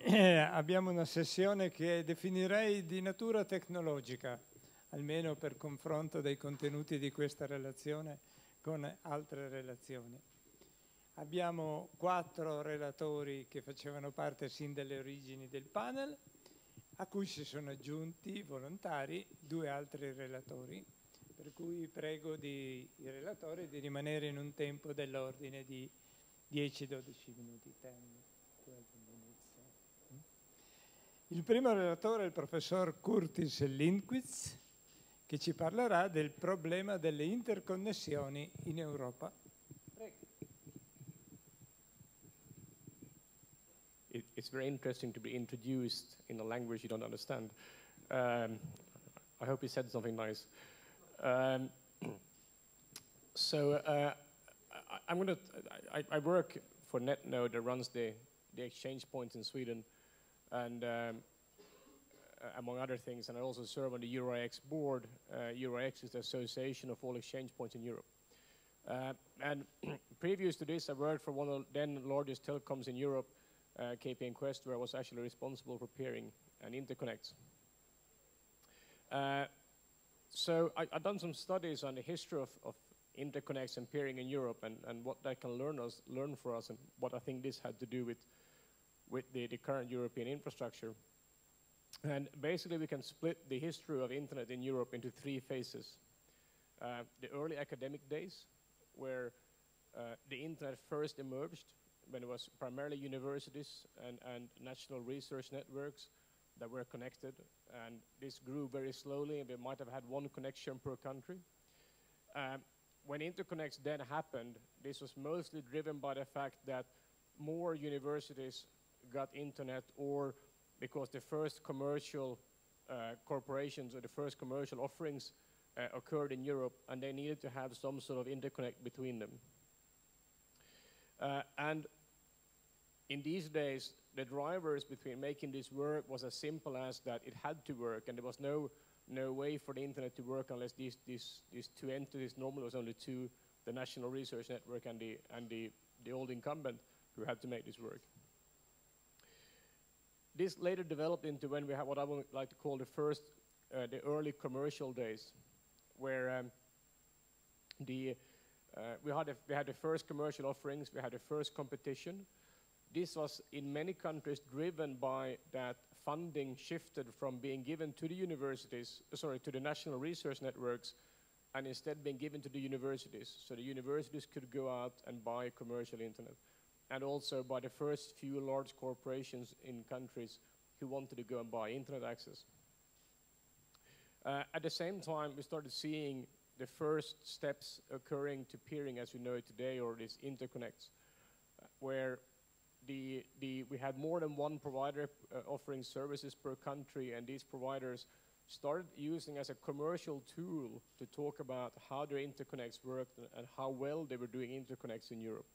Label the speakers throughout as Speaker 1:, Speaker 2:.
Speaker 1: abbiamo una sessione che definirei di natura tecnologica, almeno per confronto dei contenuti di questa relazione con altre relazioni. Abbiamo 4 relatori che facevano parte sin dalle origini del panel, a cui si sono aggiunti volontari 2 altri relatori, per cui prego i relatori di rimanere in un tempo dell'ordine di 10-12 minuti. Il primo relatore è il professor Curtis Lindquist, che ci parlerà del problema delle interconnessioni in Europa. Prego.
Speaker 2: It's very interesting to be introduced in a language you don't understand. I hope he said something nice. I work for NetNode that runs the exchange point in Sweden, and among other things, and I also serve on the EuroIX board. EuroIX is the association of all exchange points in Europe. And previous to this, I worked for one of the then largest telecoms in Europe, KPN Quest, where I was actually responsible for peering and interconnects. So I've done some studies on the history of interconnects and peering in Europe, and what that can learn for us, and what I think this had to do with the current European infrastructure. And basically we can split the history of internet in Europe into 3 phases. The early academic days, where the internet first emerged, when it was primarily universities and national research networks that were connected, and this grew very slowly, and we might have had 1 connection per country. When interconnects then happened, this was mostly driven by the fact that more universities got internet, or because the first commercial corporations or the first commercial offerings occurred in Europe, and they needed to have some sort of interconnect between them. And in these days, the drivers between making this work was as simple as that it had to work, and there was no way for the internet to work unless these 2 entities, normally it was only 2, the National Research Network and the old incumbent, who had to make this work. This later developed into when we had what I would like to call the early commercial days, where we had the first commercial offerings, we had the first competition. This was in many countries driven by that funding shifted from being given to the universities, to the national research networks, and instead being given to the universities. So the universities could go out and buy commercial internet. And also by the first few large corporations in countries who wanted to go and buy internet access. At the same time, we started seeing the first steps occurring to peering as we know it today, or these interconnects, where we had more than 1 provider offering services per country, and these providers started using as a commercial tool to talk about how their interconnects worked and how well they were doing interconnects in Europe.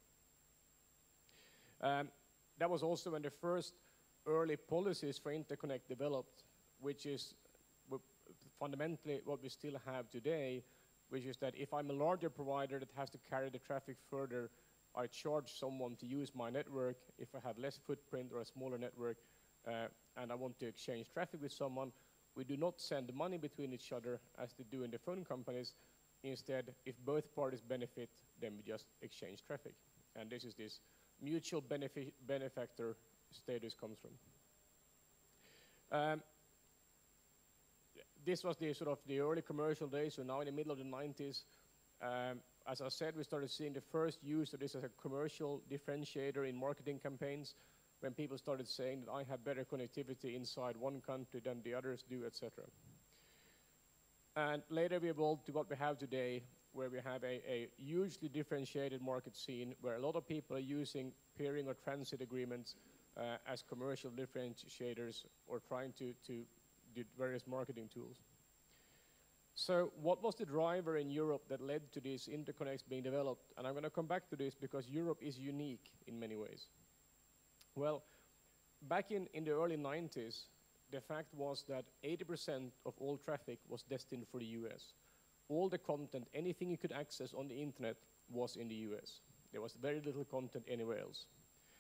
Speaker 2: That was also when the first early policies for interconnect developed, which is fundamentally what we still have today, which is that if I'm a larger provider that has to carry the traffic further, I charge someone to use my network. If I have less footprint or a smaller network and I want to exchange traffic with someone, we do not send money between each other as they do in the phone companies. Instead, if both parties benefit, then we just exchange traffic. And this is this mutual benefactor status comes from. This was the sort of the early commercial days, so now in the middle of the 90s, as I said, we started seeing the first use of this as a commercial differentiator in marketing campaigns, when people started saying that I have better connectivity inside one country than the others do, etc. And later we evolved to what we have today, where we have a hugely differentiated market scene, where a lot of people are using peering or transit agreements as commercial differentiators, or trying to do various marketing tools. So what was the driver in Europe that led to these interconnects being developed? And I'm going to come back to this because Europe is unique in many ways. Well, back in the early 90s, the fact was that 80% of all traffic was destined for the US. All the content, anything you could access on the internet was in the US. There was very little content anywhere else.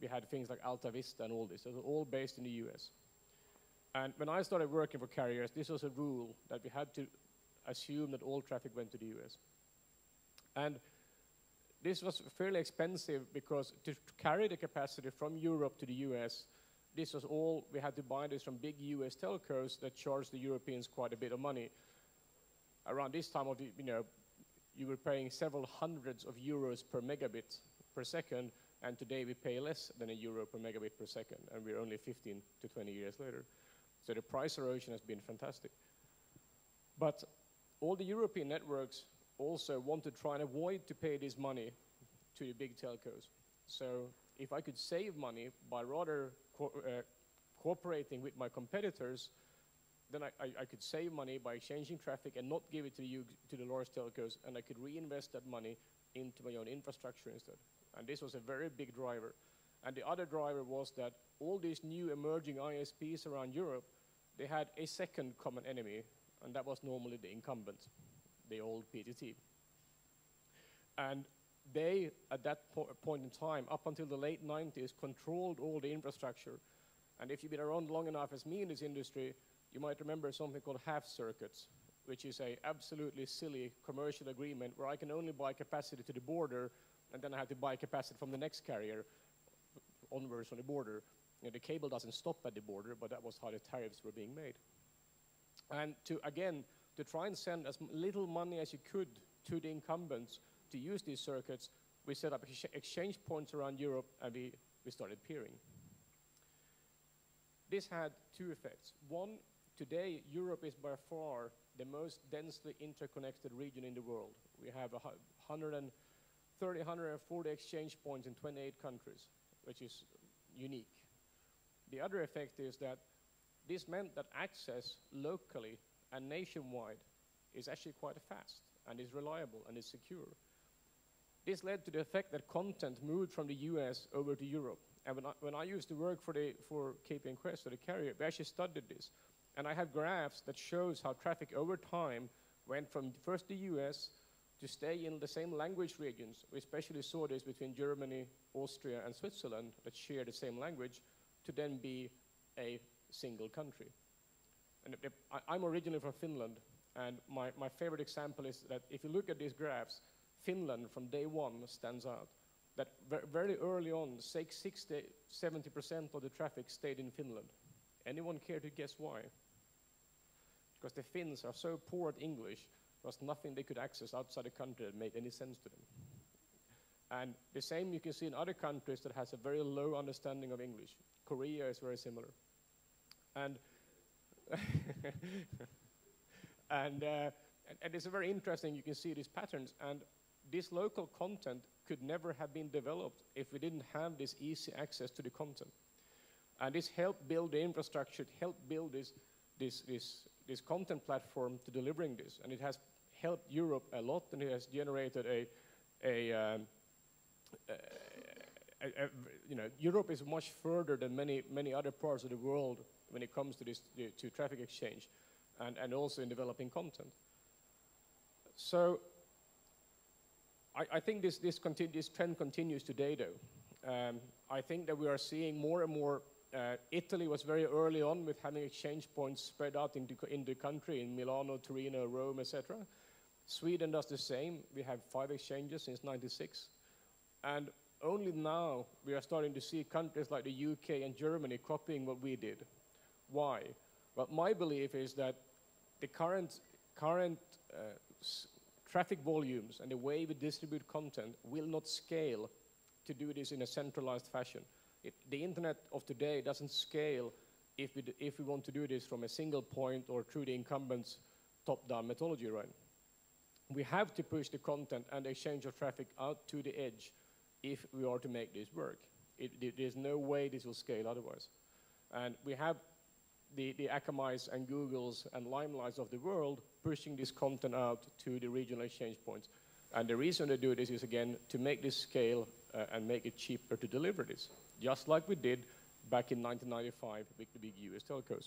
Speaker 2: we had things like Alta Vista and all this. It was all based in the US. And when I started working for carriers, this was a rule that we had to assume that all traffic went to the US. And this was fairly expensive because to carry the capacity from Europe to the US, this was all, we had to buy this from big US telcos that charged the Europeans quite a bit of money. Around this time of, you were paying several hundreds of euros per megabit per second, and today we pay less than €1 per megabit per second, and we're only 15 to 20 years later. So the price erosion has been fantastic. But all the European networks also want to try and avoid to pay this money to the big telcos. So if I could save money by rather cooperating with my competitors, then I could save money by exchanging traffic and not give it to the large telcos, and I could reinvest that money into my own infrastructure instead. And this was a very big driver. And the other driver was that all these new emerging ISPs around Europe, they had a second common enemy, and that was normally the incumbent, the old PTT. And they, at that point in time, up until the late 90s, controlled all the infrastructure. And if you've been around long enough as me in this industry, you might remember something called half circuits, which is a absolutely silly commercial agreement where I can only buy capacity to the border, and then I have to buy capacity from the next carrier onwards on the border. The cable doesn't stop at the border, but that was how the tariffs were being made. And to try and send as little money as you could to the incumbents to use these circuits, we set up exchange points around Europe, and we started peering. This had two effects. One, today Europe is by far the most densely interconnected region in the world. We have 130, 140 exchange points in 28 countries, which is unique. The other effect is that this meant that access locally and nationwide is actually quite fast and is reliable and is secure. This led to the effect that content moved from the US over to Europe. And when I used to work for KPN Quest, or the carrier, we actually studied this. And I have graphs that shows how traffic over time went from first the US to stay in the same language regions. We especially saw this between Germany, Austria, and Switzerland that share the same language, to then be a single country. And I'm originally from Finland, and my favorite example is that if you look at these graphs, Finland from day one stands out. That very early on, 60–70% of the traffic stayed in Finland. Anyone care to guess why? Because the Finns are so poor at English, there was nothing they could access outside the country that made any sense to them. And the same you can see in other countries that has a very low understanding of English. Korea is very similar. And and it's very interesting, you can see these patterns, and this local content could never have been developed if we didn't have this easy access to the content. And this helped build the infrastructure, it helped build this content platform to delivering this, and it has helped Europe a lot, and it has generated Europe is much further than many other parts of the world when it comes to this to traffic exchange, and also in developing content. So I think this trend continues today, though. I think that we are seeing more and more. Italy was very early on with having exchange points spread out in the country, in Milano, Torino, Rome, etc. Sweden does the same. We have 5 exchanges since '96. And only now we are starting to see countries like the UK and Germany copying what we did. Why? Well, my belief is that the current traffic volumes and the way we distribute content will not scale to do this in a centralized fashion. The internet of today doesn't scale if we want to do this from a single point or through the incumbents' top-down methodology, right? We have to push the content and the exchange of traffic out to the edge if we are to make this work. There's no way this will scale otherwise. And we have the Akamais and Googles and Limelights of the world pushing this content out to the regional exchange points. And the reason they do this is, again, to make this scale and make it cheaper to deliver this, just like we did back in 1995 with the big US telcos.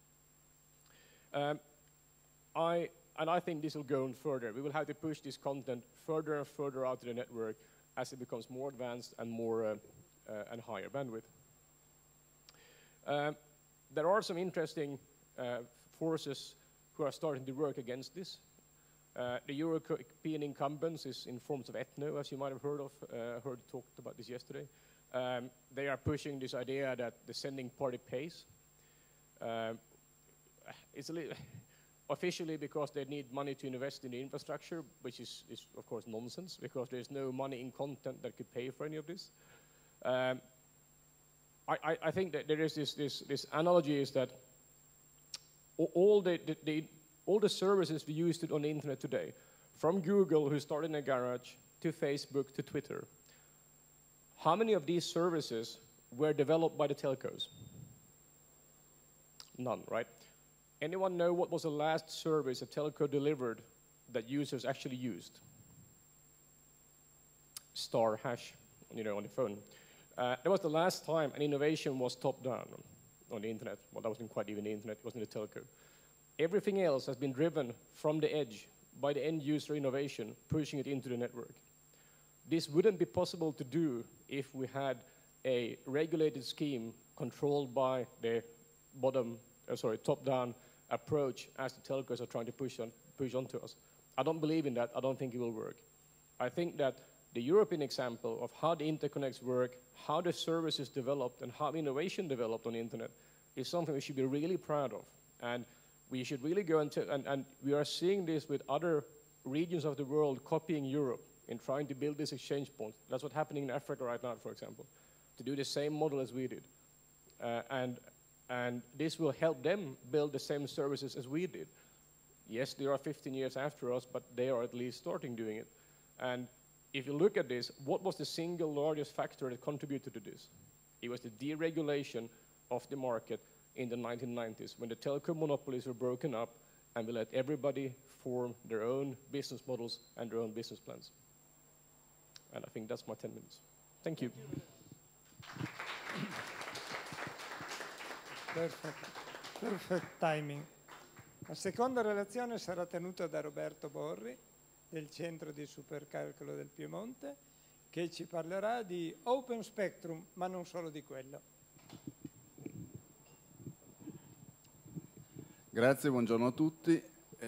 Speaker 2: And I think this will go on further. We will have to push this content further and further out to the network as it becomes more advanced and more and higher bandwidth. There are some interesting forces who are starting to work against this. The European incumbents is in forms of ETNO, as you might have heard talked about this yesterday. They are pushing this idea that the sending party pays. It's a little officially because they need money to invest in the infrastructure, which is of course nonsense, because there's no money in content that could pay for any of this. I think that there is this analogy is that all the services we use on the internet today, from Google, who started in a garage, to Facebook, to Twitter, how many of these services were developed by the telcos? None, right? Anyone know what was the last service a telco delivered that users actually used? Star hash, on the phone. That was the last time an innovation was top-down on the internet. Well, that wasn't quite even the internet, it wasn't a telco. Everything else has been driven from the edge by the end-user innovation, pushing it into the network. This wouldn't be possible to do if we had a regulated scheme controlled by the top-down approach as the telcos are trying to push onto us. I don't believe in that. I don't think it will work. I think that the European example of how the interconnects work, how the services developed, and how innovation developed on the internet is something we should be really proud of. And we should really go into, and we are seeing this with other regions of the world copying Europe in trying to build this exchange point. That's what's happening in Africa right now, for example, to do the same model as we did. And this will help them build the same services as we did. Yes, they are 15 years after us, but they are at least starting doing it. And if you look at this, what was the single largest factor that contributed to this? It was the deregulation of the market in the 1990s, when the telco monopolies were broken up and we let everybody form their own business models and their own business plans. And I think that's my 10 minutes. Thank you.
Speaker 1: Perfect timing. La seconda relazione sarà tenuta da Roberto Borri, del Centro di Supercalcolo del Piemonte, che ci parlerà di Open Spectrum, ma non solo di quello.
Speaker 3: Grazie, buongiorno a tutti.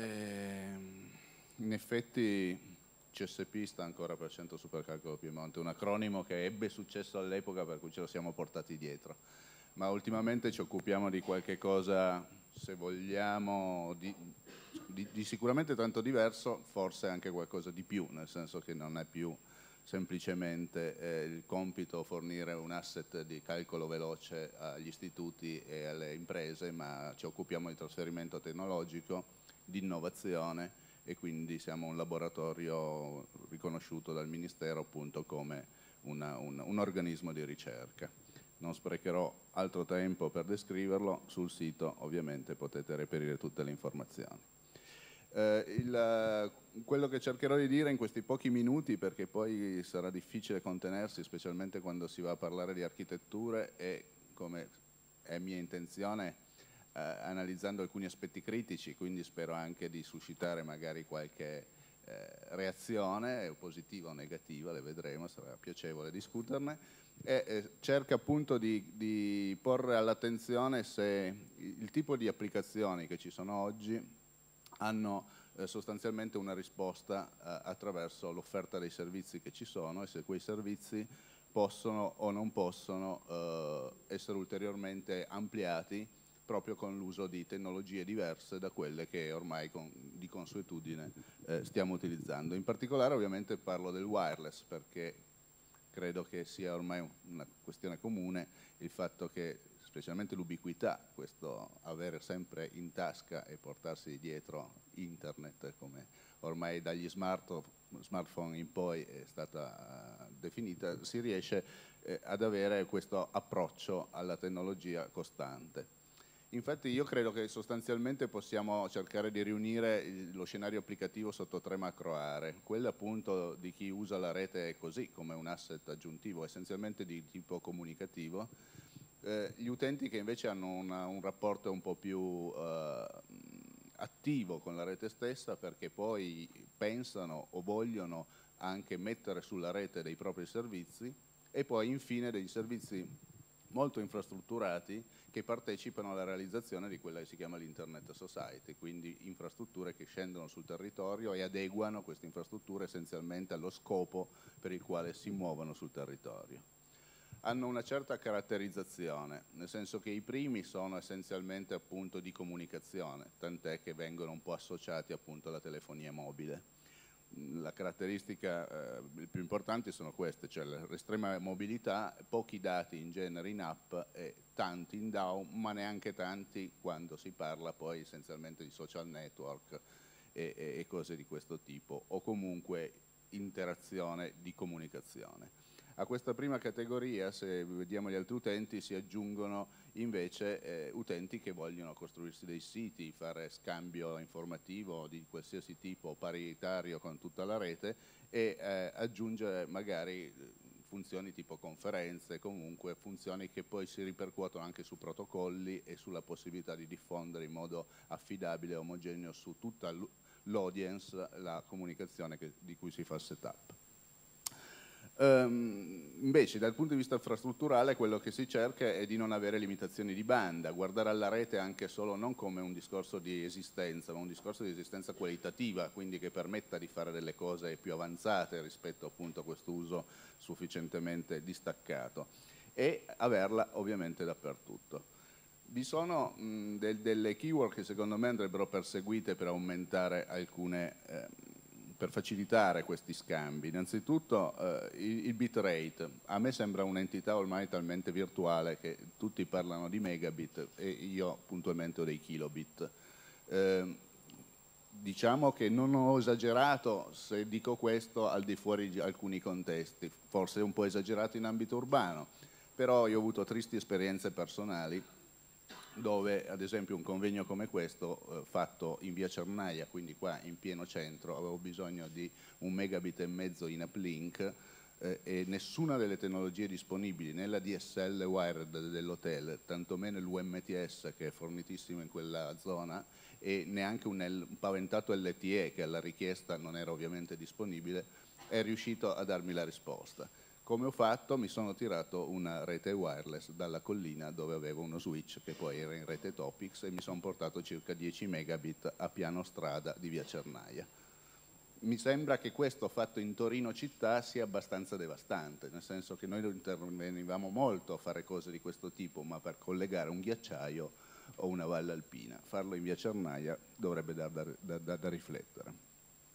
Speaker 3: In effetti CSP sta ancora per Centro Supercalcolo Piemonte, un acronimo che ebbe successo all'epoca per cui ce lo siamo portati dietro. Ma ultimamente ci occupiamo di qualche cosa, se vogliamo, di sicuramente tanto diverso, forse anche qualcosa di più, nel senso che non è più semplicemente il compito fornire un asset di calcolo veloce agli istituti e alle imprese, ma ci occupiamo di trasferimento tecnologico, di innovazione, e quindi siamo un laboratorio riconosciuto dal Ministero appunto come un organismo di ricerca. Non sprecherò altro tempo per descriverlo, sul sito ovviamente potete reperire tutte le informazioni. Quello che cercherò di dire in questi pochi minuti, perché poi sarà difficile contenersi, specialmente quando si va a parlare di architetture, e come è mia intenzione, analizzando alcuni aspetti critici, quindi spero anche di suscitare magari qualche reazione, positiva o negativa, le vedremo, sarà piacevole discuterne. Cerca appunto di porre all'attenzione se il tipo di applicazioni che ci sono oggi hanno sostanzialmente una risposta attraverso l'offerta dei servizi che ci sono, e se quei servizi possono o non possono essere ulteriormente ampliati proprio con l'uso di tecnologie diverse da quelle che ormai di consuetudine stiamo utilizzando. In particolare ovviamente parlo del wireless, perché credo che sia ormai una questione comune il fatto che, specialmente l'ubiquità, questo avere sempre in tasca e portarsi dietro internet, come ormai dagli smartphone in poi è stata definita, si riesce ad avere questo approccio alla tecnologia costante. Infatti io credo che sostanzialmente possiamo cercare di riunire lo scenario applicativo sotto 3 macro aree: quella appunto di chi usa la rete così come un asset aggiuntivo, essenzialmente di tipo comunicativo, gli utenti che invece hanno un rapporto un po' più attivo con la rete stessa, perché poi pensano o vogliono anche mettere sulla rete dei propri servizi, e poi infine dei servizi molto infrastrutturati che partecipano alla realizzazione di quella che si chiama l'Internet Society, quindi infrastrutture che scendono sul territorio e adeguano queste infrastrutture essenzialmente allo scopo per il quale si muovono sul territorio. Hanno una certa caratterizzazione, nel senso che i primi sono essenzialmente appunto di comunicazione, tant'è che vengono un po' associati appunto alla telefonia mobile. La caratteristica più importanti sono queste, cioè l'estrema mobilità, pochi dati in genere in app e tanti in DAO, ma neanche tanti quando si parla poi essenzialmente di social network e cose di questo tipo, o comunque interazione di comunicazione. A questa prima categoria, se vediamo gli altri utenti, si aggiungono invece utenti che vogliono costruirsi dei siti, fare scambio informativo di qualsiasi tipo paritario con tutta la rete e aggiungere magari funzioni tipo conferenze, comunque funzioni che poi si ripercuotono anche su protocolli e sulla possibilità di diffondere in modo affidabile e omogeneo su tutta l'audience la comunicazione di cui si fa il setup. Invece dal punto di vista infrastrutturale quello che si cerca è di non avere limitazioni di banda, guardare alla rete anche solo non come un discorso di esistenza, ma un discorso di esistenza qualitativa, quindi che permetta di fare delle cose più avanzate rispetto appunto a questo uso sufficientemente distaccato e averla ovviamente dappertutto. Vi sono delle keyword che secondo me andrebbero perseguite per aumentare alcune per facilitare questi scambi. Innanzitutto il bitrate, a me sembra un'entità ormai talmente virtuale che tutti parlano di megabit e io puntualmente ho dei kilobit. Diciamo che non ho esagerato se dico questo al di fuori di alcuni contesti, forse un po' esagerato in ambito urbano, però io ho avuto tristi esperienze personali dove ad esempio un convegno come questo fatto in via Cernaia, quindi qua in pieno centro, avevo bisogno di 1,5 megabit in uplink e nessuna delle tecnologie disponibili, né la DSL wired dell'hotel, tantomeno l'UMTS che è fornitissimo in quella zona e neanche un paventato LTE che alla richiesta non era ovviamente disponibile, è riuscito a darmi la risposta. Come ho fatto? Mi sono tirato una rete wireless dalla collina dove avevo uno switch che poi era in rete Topix e mi sono portato circa 10 megabit a piano strada di via Cernaia. Mi sembra che questo fatto in Torino città sia abbastanza devastante, nel senso che noi intervenivamo molto a fare cose di questo tipo, ma per collegare un ghiacciaio o una valle alpina. Farlo in via Cernaia dovrebbe dar da riflettere.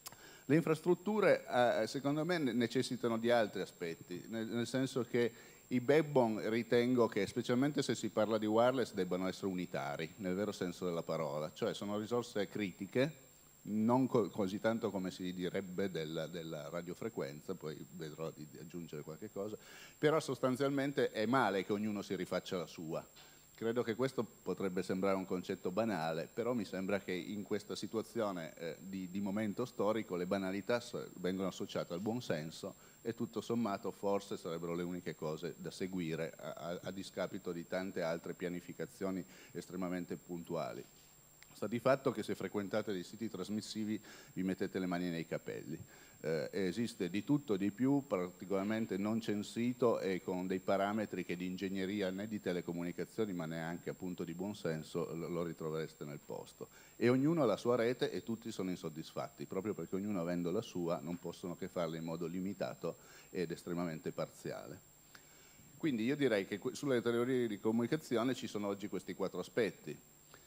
Speaker 3: Le infrastrutture secondo me necessitano di altri aspetti, nel senso che i backbone ritengo che, specialmente se si parla di wireless, debbano essere unitari, nel vero senso della parola, cioè sono risorse critiche, non così tanto come si direbbe della radiofrequenza, poi vedrò di aggiungere qualche cosa, però sostanzialmente è male che ognuno si rifaccia la sua. Credo che questo potrebbe sembrare un concetto banale, però mi sembra che in questa situazione di momento storico le banalità vengono associate al buon senso e tutto sommato forse sarebbero le uniche cose da seguire a discapito di tante altre pianificazioni estremamente puntuali. Sta di fatto che se frequentate dei siti trasmissivi vi mettete le mani nei capelli. Esiste di tutto di più, particolarmente non censito e con dei parametri che di ingegneria né di telecomunicazioni ma neanche appunto di buonsenso lo ritrovereste nel posto. E ognuno ha la sua rete e tutti sono insoddisfatti, proprio perché ognuno avendo la sua non possono che farla in modo limitato ed estremamente parziale. Quindi io direi che sulle teorie di comunicazione ci sono oggi questi 4 aspetti.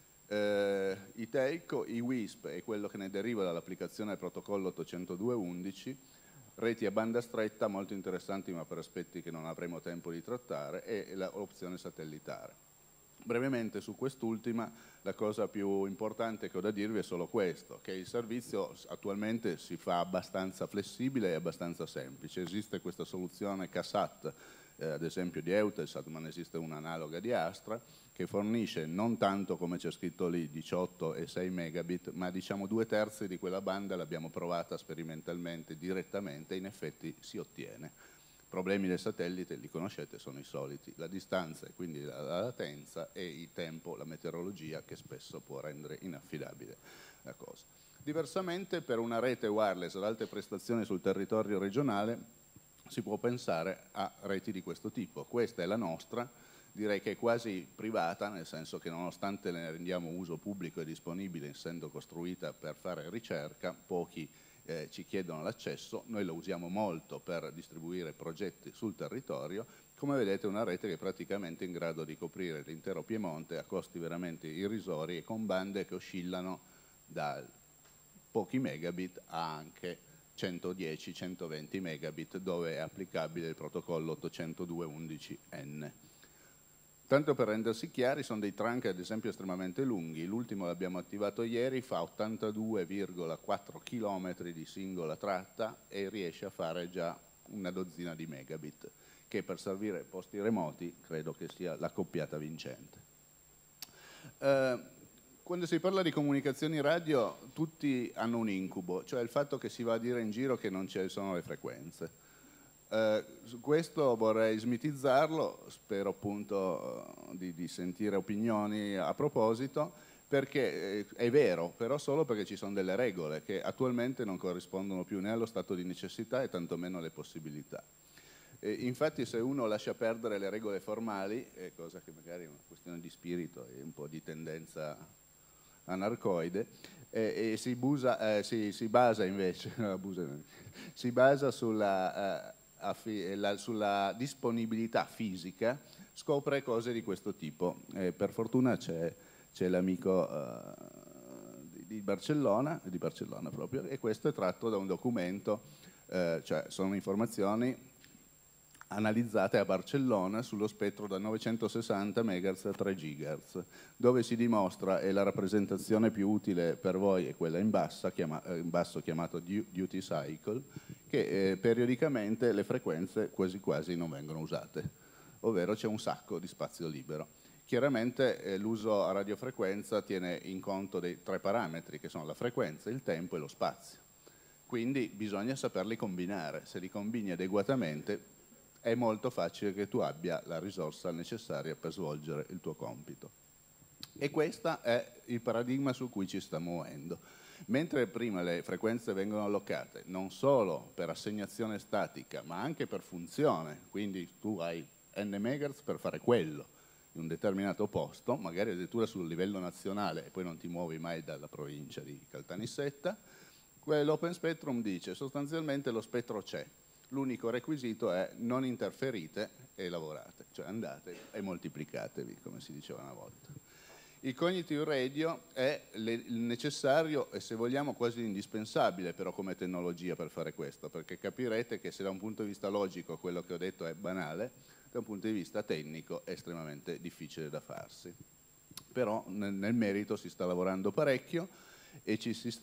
Speaker 3: I telco, i WISP e quello che ne deriva dall'applicazione del protocollo 802.11, reti a banda stretta molto interessanti ma per aspetti che non avremo tempo di trattare, e l'opzione satellitare. Brevemente su quest'ultima la cosa più importante che ho da dirvi è solo questo, che il servizio attualmente si fa abbastanza flessibile e abbastanza semplice. Esiste questa soluzione CASAT, ad esempio di Eutelsat, ma ne esiste un'analoga di Astra, che fornisce non tanto come c'è scritto lì 18 e 6 megabit, ma diciamo 2/3 di quella banda l'abbiamo provata sperimentalmente direttamente e in effetti si ottiene. I problemi del satellite, li conoscete, sono i soliti, la distanza e quindi la latenza e il tempo, la meteorologia che spesso può rendere inaffidabile la cosa. Diversamente per una rete wireless ad alte prestazioni sul territorio regionale si può pensare a reti di questo tipo. Questa è la nostra, direi che è quasi privata, nel senso che nonostante ne rendiamo uso pubblico e disponibile, essendo costruita per fare ricerca, pochi ci chiedono l'accesso, noi lo usiamo molto per distribuire progetti sul territorio. Come vedete è una rete che è praticamente in grado di coprire l'intero Piemonte a costi veramente irrisori e con bande che oscillano da pochi megabit a anche 110-120 megabit dove è applicabile il protocollo 802.11n. Tanto per rendersi chiari, sono dei trunk ad esempio estremamente lunghi, l'ultimo l'abbiamo attivato ieri, fa 82,4 km di singola tratta e riesce a fare già una dozzina di megabit, che per servire posti remoti credo che sia l'accoppiata vincente. Quando si parla di comunicazioni radio tutti hanno un incubo, cioè il fatto che si va a dire in giro che non ci sono le frequenze. Su questo vorrei smitizzarlo, spero appunto di sentire opinioni a proposito, perché è vero, però solo perché ci sono delle regole che attualmente non corrispondono più né allo stato di necessità e tantomeno alle possibilità. Infatti se uno lascia perdere le regole formali, cosa che magari è una questione di spirito e un po' di tendenza anarcoide, e si basa invece si basa sulla disponibilità fisica, scopre cose di questo tipo. Per fortuna c'è l'amico di Barcellona proprio, e questo è tratto da un documento, cioè sono informazioni analizzate a Barcellona sullo spettro da 960 MHz a 3 GHz, dove si dimostra, e la rappresentazione più utile per voi è quella in basso chiamato duty cycle, che periodicamente le frequenze quasi quasi non vengono usate, ovvero c'è un sacco di spazio libero. Chiaramente l'uso a radiofrequenza tiene in conto dei 3 parametri che sono la frequenza, il tempo e lo spazio, quindi bisogna saperli combinare. Se li combini adeguatamente è molto facile che tu abbia la risorsa necessaria per svolgere il tuo compito. E questo è il paradigma su cui ci stiamo muovendo. Mentre prima le frequenze vengono allocate non solo per assegnazione statica, ma anche per funzione, quindi tu hai n MHz per fare quello in un determinato posto, magari addirittura sul livello nazionale, e poi non ti muovi mai dalla provincia di Caltanissetta, l'Open Spectrum dice sostanzialmente lo spettro c'è. L'unico requisito è non interferite e lavorate, cioè andate e moltiplicatevi, come si diceva una volta. Il cognitive radio è il necessario e, se vogliamo, quasi indispensabile però come tecnologia per fare questo, perché capirete che se da un punto di vista logico quello che ho detto è banale, da un punto di vista tecnico è estremamente difficile da farsi. Però nel merito si sta lavorando parecchio e ci si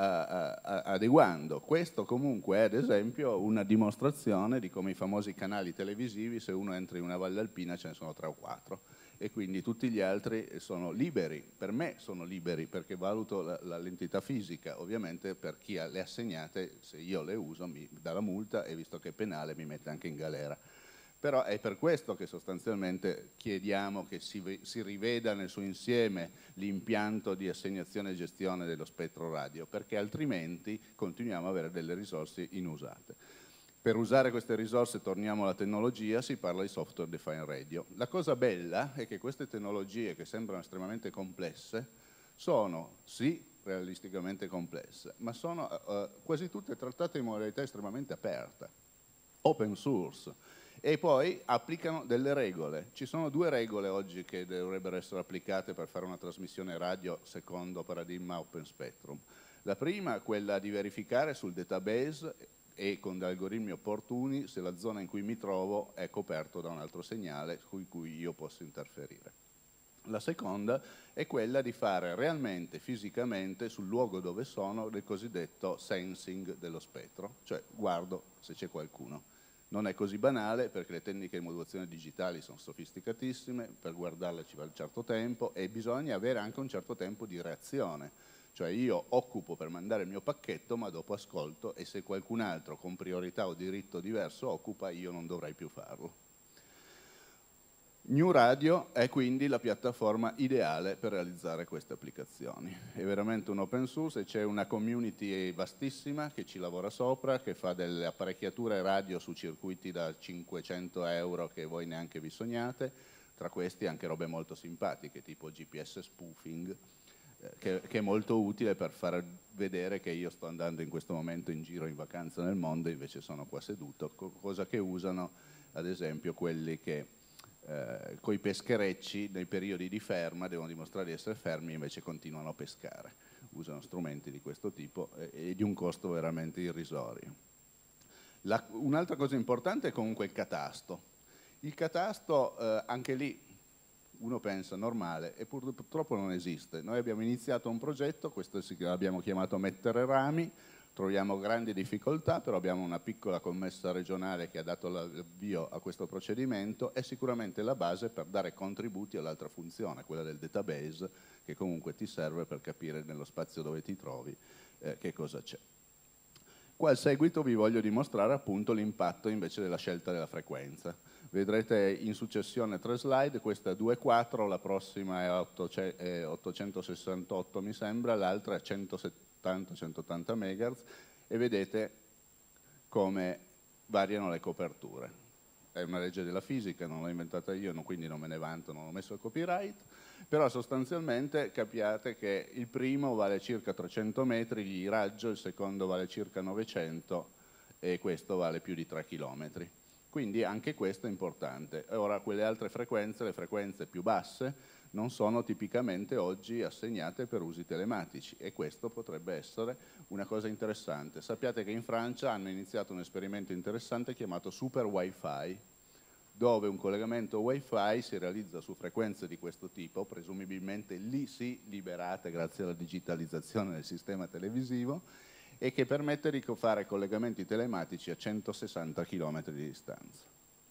Speaker 3: sta adeguando. Questo comunque è ad esempio una dimostrazione di come i famosi canali televisivi, se uno entra in una valle alpina ce ne sono 3 o 4 e quindi tutti gli altri sono liberi. Per me sono liberi perché valuto l'entità fisica, ovviamente per chi ha le assegnate, se io le uso mi dà la multa e visto che è penale mi mette anche in galera. Però è per questo che sostanzialmente chiediamo che si riveda nel suo insieme l'impianto di assegnazione e gestione dello spettro radio, perché altrimenti continuiamo ad avere delle risorse inusate. Per usare queste risorse, torniamo alla tecnologia, si parla di software defined radio. La cosa bella è che queste tecnologie, che sembrano estremamente complesse, sono sì realisticamente complesse, ma sono quasi tutte trattate in modalità estremamente aperta, open source. E poi applicano delle regole. Ci sono 2 regole oggi che dovrebbero essere applicate per fare una trasmissione radio secondo paradigma Open Spectrum. La prima è quella di verificare sul database e con degli algoritmi opportuni se la zona in cui mi trovo è coperto da un altro segnale con cui io posso interferire. La seconda è quella di fare realmente, fisicamente, sul luogo dove sono, del cosiddetto sensing dello spettro, cioè guardo se c'è qualcuno. Non è così banale perché le tecniche di modulazione digitali sono sofisticatissime, per guardarle ci va un certo tempo e bisogna avere anche un certo tempo di reazione. Cioè io occupo per mandare il mio pacchetto ma dopo ascolto e se qualcun altro con priorità o diritto diverso occupa io non dovrei più farlo. New Radio è quindi la piattaforma ideale per realizzare queste applicazioni. È veramente un open source e c'è una community vastissima che ci lavora sopra, che fa delle apparecchiature radio su circuiti da 500 euro che voi neanche vi sognate, tra questi anche robe molto simpatiche tipo GPS spoofing, che è molto utile per far vedere che io sto andando in questo momento in giro in vacanza nel mondo e invece sono qua seduto, cosa che usano ad esempio quelli che coi pescherecci nei periodi di ferma devono dimostrare di essere fermi, invece continuano a pescare. Usano strumenti di questo tipo e di un costo veramente irrisorio. Un'altra cosa importante è comunque il catasto. Il catasto, anche lì, uno pensa normale e purtroppo non esiste. Noi abbiamo iniziato un progetto, questo l'abbiamo chiamato Mettere Rami, troviamo grandi difficoltà, però abbiamo una piccola commessa regionale che ha dato l'avvio a questo procedimento, è sicuramente la base per dare contributi all'altra funzione, quella del database, che comunque ti serve per capire nello spazio dove ti trovi che cosa c'è. Qua al seguito vi voglio dimostrare appunto l'impatto invece della scelta della frequenza. Vedrete in successione 3 slide, questa è 2.4, la prossima è 868 mi sembra, l'altra è 170-180 MHz e vedete come variano le coperture. È una legge della fisica, non l'ho inventata io, quindi non me ne vanto, non ho messo il copyright, però sostanzialmente capiate che il primo vale circa 300 metri di raggio, il secondo vale circa 900 e questo vale più di 3 chilometri. Quindi anche questo è importante. Ora, quelle altre frequenze, le frequenze più basse, non sono tipicamente oggi assegnate per usi telematici e questo potrebbe essere una cosa interessante. Sappiate che in Francia hanno iniziato un esperimento interessante chiamato Super Wi-Fi, dove un collegamento Wi-Fi si realizza su frequenze di questo tipo, presumibilmente lì sì liberate grazie alla digitalizzazione del sistema televisivo, e che permette di fare collegamenti telematici a 160 km di distanza.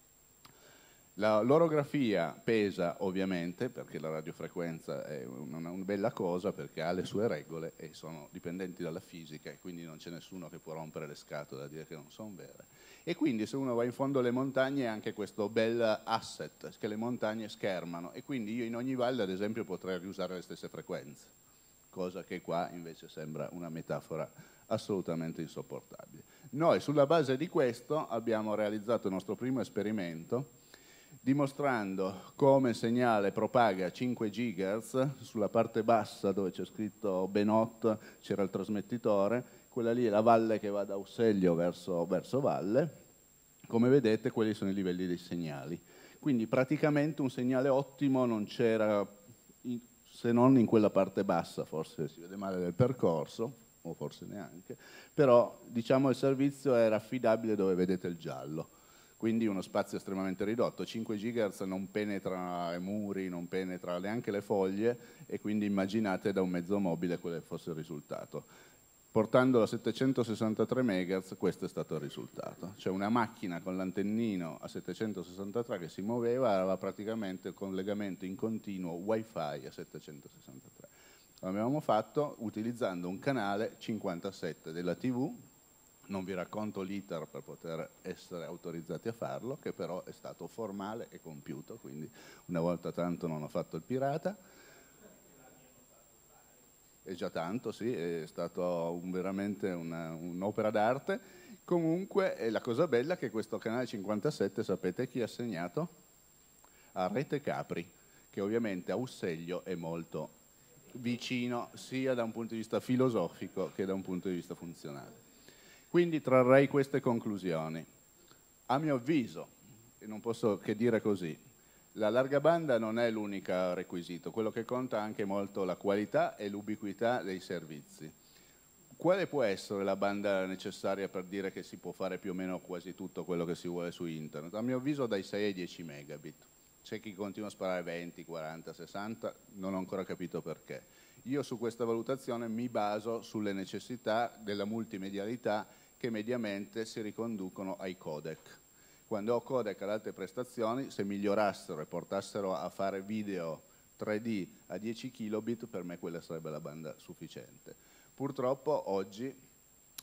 Speaker 3: L'orografia pesa ovviamente, perché la radiofrequenza è una bella cosa, perché ha le sue regole e sono dipendenti dalla fisica e quindi non c'è nessuno che può rompere le scatole a dire che non sono vere. E quindi se uno va in fondo alle montagne è anche questo bel asset, che le montagne schermano e quindi io in ogni valle ad esempio potrei riusare le stesse frequenze, cosa che qua invece sembra una metafora assolutamente insopportabile. Noi sulla base di questo abbiamo realizzato il nostro primo esperimento dimostrando come il segnale propaga a 5 GHz, sulla parte bassa dove c'è scritto Benot c'era il trasmettitore, quella lì è la valle che va da Ausseglio verso valle, come vedete quelli sono i livelli dei segnali. Quindi praticamente un segnale ottimo non c'era se non in quella parte bassa, forse si vede male del percorso, o forse neanche, però diciamo il servizio era affidabile dove vedete il giallo, quindi uno spazio estremamente ridotto, 5 GHz non penetra i muri, non penetra neanche le foglie e quindi immaginate da un mezzo mobile quale fosse il risultato. Portandolo a 763 MHz questo è stato il risultato, cioè una macchina con l'antennino a 763 che si muoveva aveva praticamente il collegamento in continuo Wi-Fi a 763. L'abbiamo fatto utilizzando un canale 57 della TV, non vi racconto l'iter per poter essere autorizzati a farlo, che però è stato formale e compiuto, quindi una volta tanto non ho fatto il pirata. È già tanto, sì, è stato veramente un'opera d'arte. Comunque la cosa bella è che questo canale 57, sapete chi ha assegnato? A Rete Capri, che ovviamente a Ausseglio è molto vicino sia da un punto di vista filosofico che da un punto di vista funzionale. Quindi trarrei queste conclusioni. A mio avviso, e non posso che dire così, la larga banda non è l'unico requisito, quello che conta è anche molto la qualità e l'ubiquità dei servizi. Quale può essere la banda necessaria per dire che si può fare più o meno quasi tutto quello che si vuole su internet? A mio avviso dai 6 ai 10 megabit. C'è chi continua a sparare 20, 40, 60, non ho ancora capito perché. Io su questa valutazione mi baso sulle necessità della multimedialità che mediamente si riconducono ai codec. Quando ho codec ad alte prestazioni, se migliorassero e portassero a fare video 3D a 10 kilobit, per me quella sarebbe la banda sufficiente. Purtroppo oggi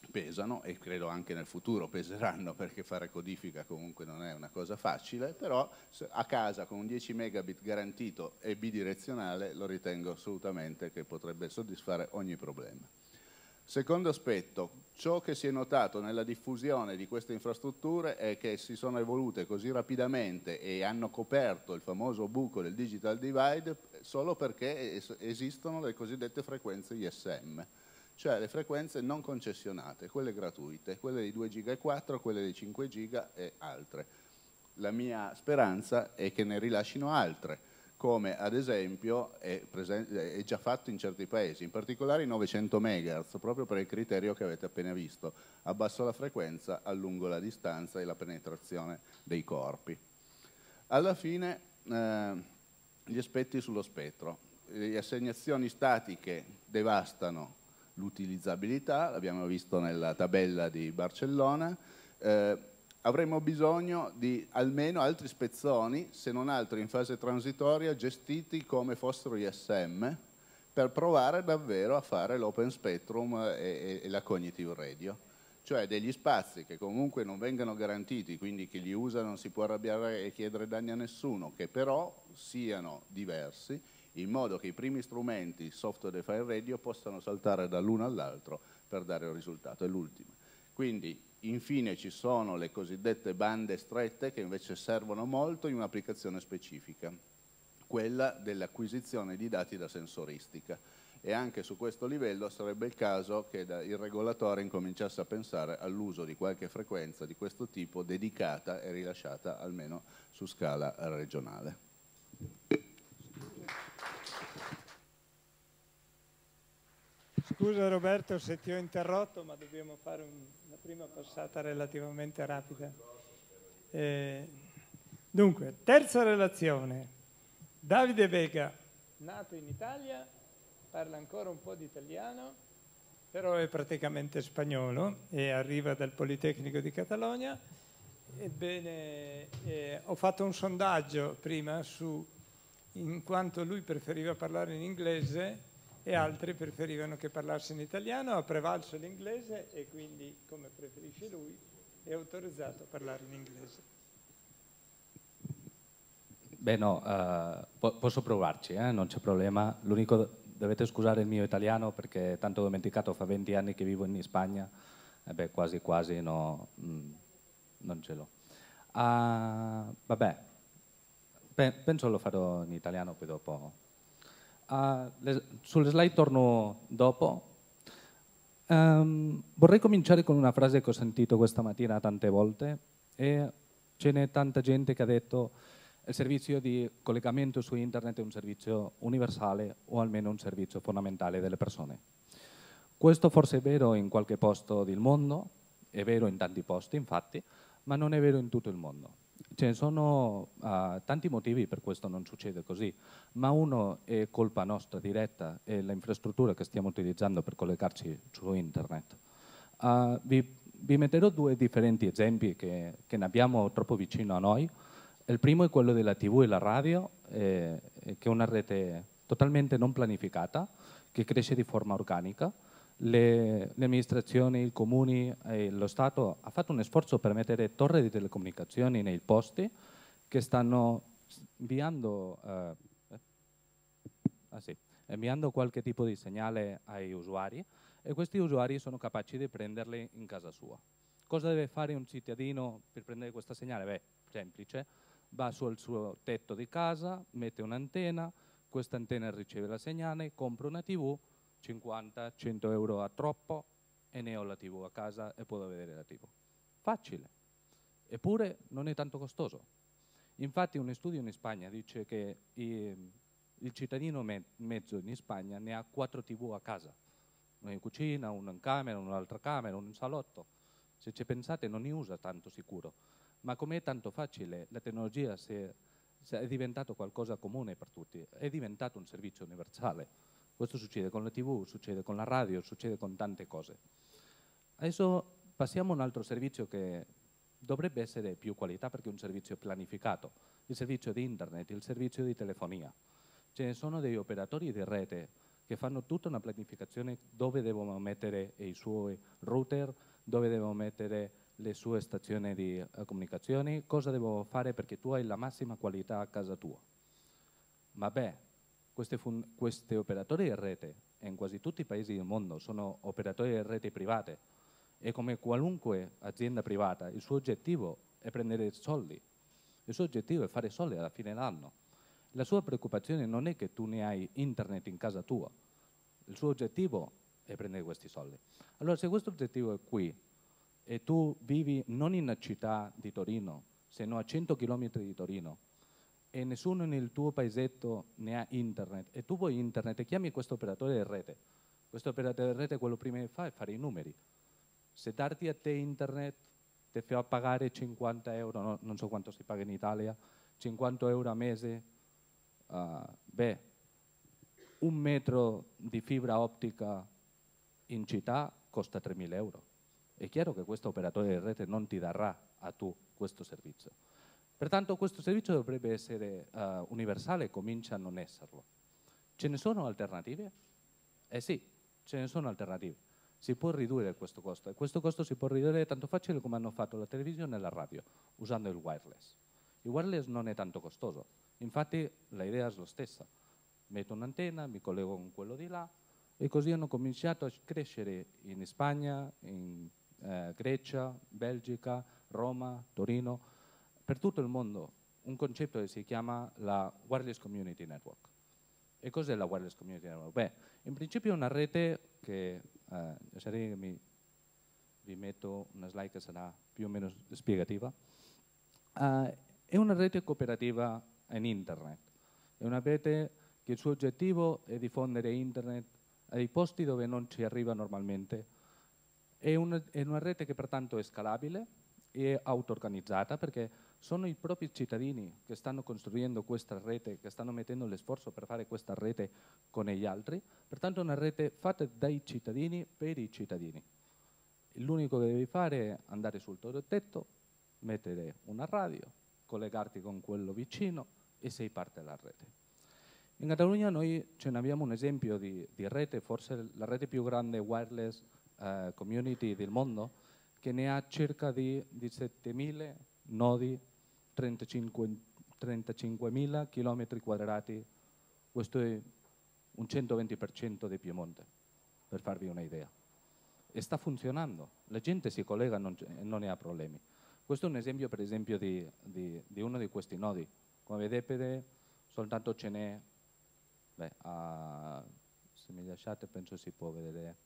Speaker 3: pesano e credo anche nel futuro peseranno, perché fare codifica comunque non è una cosa facile, però a casa con un 10 megabit garantito e bidirezionale lo ritengo assolutamente che potrebbe soddisfare ogni problema. Secondo aspetto, ciò che si è notato nella diffusione di queste infrastrutture è che si sono evolute così rapidamente e hanno coperto il famoso buco del digital divide solo perché esistono le cosiddette frequenze ISM, cioè le frequenze non concessionate, quelle gratuite, quelle di 2 giga e 4, quelle di 5 giga e altre. La mia speranza è che ne rilascino altre, come ad esempio è già fatto in certi paesi, in particolare i 900 MHz, proprio per il criterio che avete appena visto: abbasso la frequenza, allungo la distanza e la penetrazione dei corpi. Alla fine gli aspetti sullo spettro. Le assegnazioni statiche devastano l'utilizzabilità, l'abbiamo visto nella tabella di Barcellona. Avremo bisogno di almeno altri spezzoni, se non altro in fase transitoria, gestiti come fossero ISM, per provare davvero a fare l'open spectrum e la cognitive radio, cioè degli spazi che comunque non vengano garantiti, quindi chi li usa non si può arrabbiare e chiedere danni a nessuno, che però siano diversi, in modo che i primi strumenti software defined radio possano saltare dall'uno all'altro per dare un risultato. È l'ultimo. Quindi, infine, ci sono le cosiddette bande strette che invece servono molto in un'applicazione specifica, quella dell'acquisizione di dati da sensoristica. E anche su questo livello sarebbe il caso che il regolatore incominciasse a pensare all'uso di qualche frequenza di questo tipo dedicata e rilasciata almeno su scala regionale.
Speaker 1: Scusa Roberto se ti ho interrotto, ma dobbiamo fare una prima passata relativamente rapida. Dunque, terza relazione. Davide Vega, nato in Italia, parla ancora un po' di italiano, però è praticamente spagnolo e arriva dal Politecnico di Catalogna. Ebbene, ho fatto un sondaggio prima in quanto lui preferiva parlare in inglese e altri preferivano che parlassi in italiano. Ha prevalso l'inglese e quindi, come preferisce lui, è autorizzato a parlare in inglese.
Speaker 4: Beh no, posso provarci, non c'è problema. L'unico, dovete scusare il mio italiano perché tanto ho dimenticato, fa 20 anni che vivo in Spagna, e beh quasi quasi no, non ce l'ho. Vabbè, penso lo farò in italiano poi dopo. Sulle slide torno dopo. Vorrei cominciare con una frase che ho sentito questa mattina tante volte e ce n'è tanta gente che ha detto il servizio di collegamento su internet è un servizio universale o almeno un servizio fondamentale delle persone. Questo forse è vero in qualche posto del mondo, è vero in tanti posti infatti, ma non è vero in tutto il mondo. Ce ne sono tanti motivi per questo non succede così, ma uno è colpa nostra diretta, è l'infrastruttura che stiamo utilizzando per collegarci su internet. Vi metterò due differenti esempi che ne abbiamo troppo vicino a noi. Il primo è quello della TV e la radio, che è una rete totalmente non pianificata, che cresce di forma organica. Le amministrazioni, i comuni e lo Stato ha fatto un sforzo per mettere torri di telecomunicazioni nei posti che stanno inviando qualche tipo di segnale ai usuari e questi usuari sono capaci di prenderli in casa sua. Cosa deve fare un cittadino per prendere questa segnale? Beh, semplice, va sul suo tetto di casa, mette un'antenna, questa antenna riceve la segnale, compra una TV, 50-100 euro a troppo e ne ho la TV a casa e posso vedere la TV. Facile, eppure non è tanto costoso. Infatti un studio in Spagna dice che il cittadino mezzo in Spagna ne ha 4 TV a casa, una in cucina, una in camera, un'altra camera, un salotto. Se ci pensate non ne usa tanto sicuro, ma com'è tanto facile, la tecnologia è diventato qualcosa comune per tutti, è diventato un servizio universale. Questo succede con la TV, succede con la radio, succede con tante cose. Adesso passiamo a un altro servizio che dovrebbe essere più qualità perché è un servizio pianificato, il servizio di internet, il servizio di telefonia. Ce ne sono degli operatori di rete che fanno tutta una pianificazione dove devono mettere i suoi router, dove devono mettere le sue stazioni di comunicazioni, cosa devono fare perché tu hai la massima qualità a casa tua. Ma beh, questi operatori di rete, in quasi tutti i paesi del mondo, sono operatori di rete private e come qualunque azienda privata, il suo obiettivo è prendere soldi, il suo obiettivo è fare soldi alla fine dell'anno. La sua preoccupazione non è che tu ne hai internet in casa tua, il suo obiettivo è prendere questi soldi. Allora, se questo obiettivo è qui e tu vivi non in una città di Torino, se no a 100 km di Torino, e nessuno nel tuo paesetto ne ha internet, e tu vuoi internet e chiami questo operatore di rete, questo operatore di rete quello prima che fa è fare i numeri. Se darti a te internet ti fa pagare 50 euro, no, non so quanto si paga in Italia, 50 euro a mese, beh, 1 metro di fibra ottica in città costa 3.000 euro. È chiaro che questo operatore di rete non ti darà a tu questo servizio. Pertanto questo servizio dovrebbe essere universale e comincia a non esserlo. Ce ne sono alternative? Eh sì, ce ne sono alternative. Si può ridurre questo costo e questo costo si può ridurre tanto facile come hanno fatto la televisione e la radio, usando il wireless. Il wireless non è tanto costoso, infatti l'idea è la stessa. Metto un'antenna, mi collego con quello di là e così hanno cominciato a crescere in Spagna, in Grecia, Belgica, Roma, Torino, per tutto il mondo un concetto che si chiama la Wireless Community Network. E cos'è la Wireless Community Network? Beh, in principio è una rete che, vi metto una slide che sarà più o meno spiegativa, è una rete cooperativa in internet, è una rete che il suo obiettivo è diffondere internet ai posti dove non ci arriva normalmente, è una rete che pertanto è scalabile e auto-organizzata perché sono i propri cittadini che stanno costruendo questa rete, che stanno mettendo l'esforzo per fare questa rete con gli altri, pertanto è una rete fatta dai cittadini per i cittadini. L'unico che devi fare è andare sul tuo tetto, mettere una radio, collegarti con quello vicino e sei parte della rete. In Catalogna noi ce ne abbiamo un esempio di rete, forse la rete più grande wireless community del mondo, che ne ha circa di 17.000 nodi, 35.000 chilometri quadrati. Questo è un 120% di Piemonte, per farvi un'idea. E sta funzionando, la gente si collega e non ne ha problemi. Questo è un esempio, per esempio, di uno di questi nodi. Come vedete, soltanto ce n'è, se mi lasciate penso si può vedere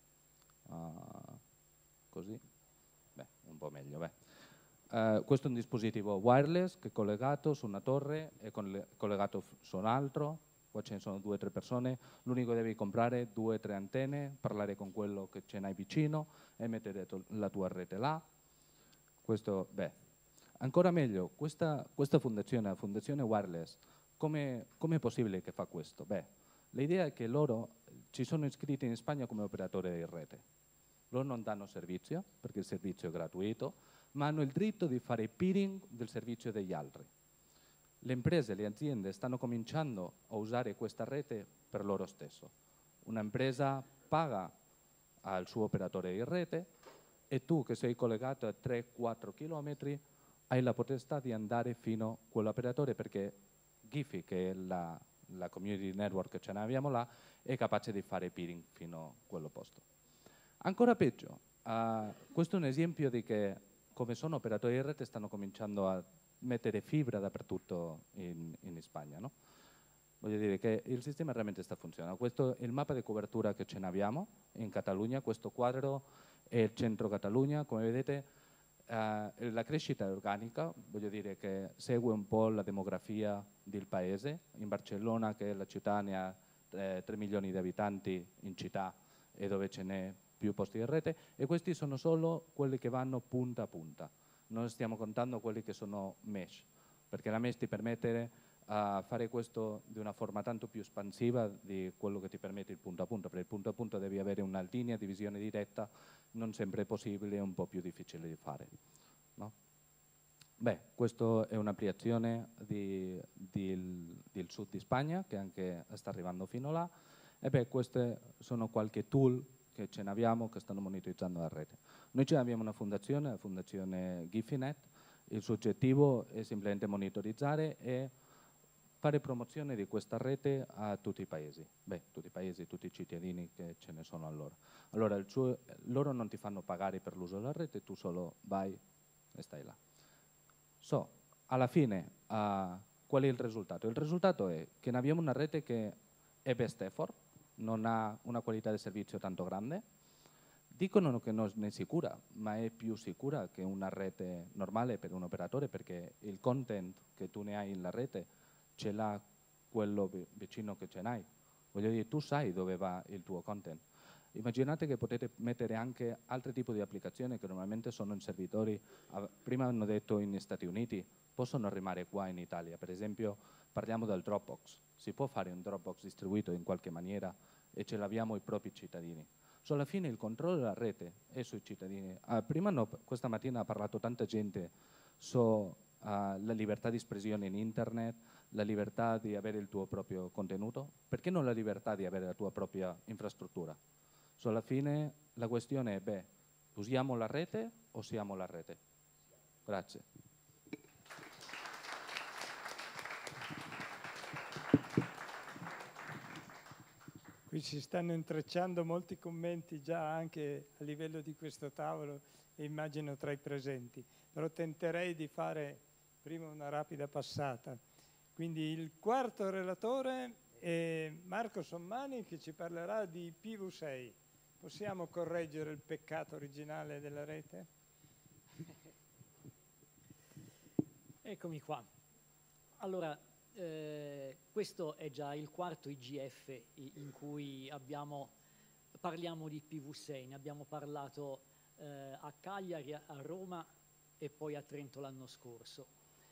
Speaker 4: così, un po' meglio. Questo è un dispositivo wireless che è collegato su una torre e collegato su un altro. Qua ce ne sono 2 o 3 persone, l'unico che devi comprare 2 o 3 antenne, parlare con quello che ce n'hai vicino e mettere la tua rete là. Questo, ancora meglio, questa fondazione, la fondazione wireless, come è possibile che fa questo? L'idea è che loro ci sono iscritti in Spagna come operatori di rete. Loro non danno servizio, perché il servizio è gratuito, ma hanno il diritto di fare peering del servizio degli altri. Le imprese, le aziende stanno cominciando a usare questa rete per loro stesso. Un'impresa paga al suo operatore di rete e tu che sei collegato a 3-4 chilometri hai la potestà di andare fino a quell'operatore perché Giphy, che è la community network che ce ne abbiamo là, è capace di fare peering fino a quello posto. Ancora peggio, questo è un esempio di che come sono operatori di rete stanno cominciando a mettere fibra dappertutto in Spagna, no? Voglio dire che il sistema realmente sta funzionando. Questo è il mappa di copertura che ce ne abbiamo in Catalogna, questo quadro è il centro Catalogna, come vedete la crescita è organica, voglio dire che segue un po' la demografia del paese. In Barcellona, che è la città, ne ha 3 milioni di abitanti in città e dove ce n'è più posti di rete, e questi sono solo quelli che vanno punta a punta. Non stiamo contando quelli che sono mesh, perché la mesh ti permette a fare questo di una forma tanto più espansiva di quello che ti permette il punto a punto, perché il punto a punto devi avere una linea di visione diretta, non sempre è possibile, è un po' più difficile di fare, no? Questa è un'ampliazione del sud di Spagna che anche sta arrivando fino là. E beh, queste sono qualche tool che ce ne abbiamo che stanno monitorizzando la rete. Noi ce abbiamo una fondazione, la fondazione Gifinet. Il suo obiettivo è semplicemente monitorizzare e fare promozione di questa rete a tutti i paesi. Beh, tutti i paesi, tutti i cittadini che ce ne sono allora. Allora, loro non ti fanno pagare per l'uso della rete, tu solo vai e stai là. Alla fine, qual è il risultato? Il risultato è che abbiamo una rete che è best effort, non ha una qualità di servizio tanto grande. Dicono che non è sicura, ma è più sicura che una rete normale per un operatore, perché il content che tu ne hai in la rete ce l'ha quello vicino che ce n'hai. Voglio dire, tu sai dove va il tuo content. Immaginate che potete mettere anche altri tipi di applicazioni che normalmente sono in servitori, prima hanno detto negli Stati Uniti, possono arrivare qua in Italia. Per esempio, parliamo del Dropbox. Si può fare un Dropbox distribuito in qualche maniera e ce l'abbiamo i propri cittadini. Alla fine il controllo della rete è sui cittadini. Questa mattina ha parlato tanta gente sulla libertà di espressione in internet, la libertà di avere il tuo proprio contenuto. Perché non la libertà di avere la tua propria infrastruttura? Alla fine la questione è, beh, usiamo la rete o siamo la rete? Grazie.
Speaker 1: Qui si stanno intrecciando molti commenti già anche a livello di questo tavolo e immagino tra i presenti, però tenterei di fare prima una rapida passata. Quindi il quarto relatore è Marco Sommani, che ci parlerà di PV6. Possiamo correggere il peccato originale della rete?
Speaker 5: Eccomi qua. Allora, questo è già il quarto IGF in cui parliamo di PV6. Ne abbiamo parlato a Cagliari, a Roma e poi a Trento l'anno scorso.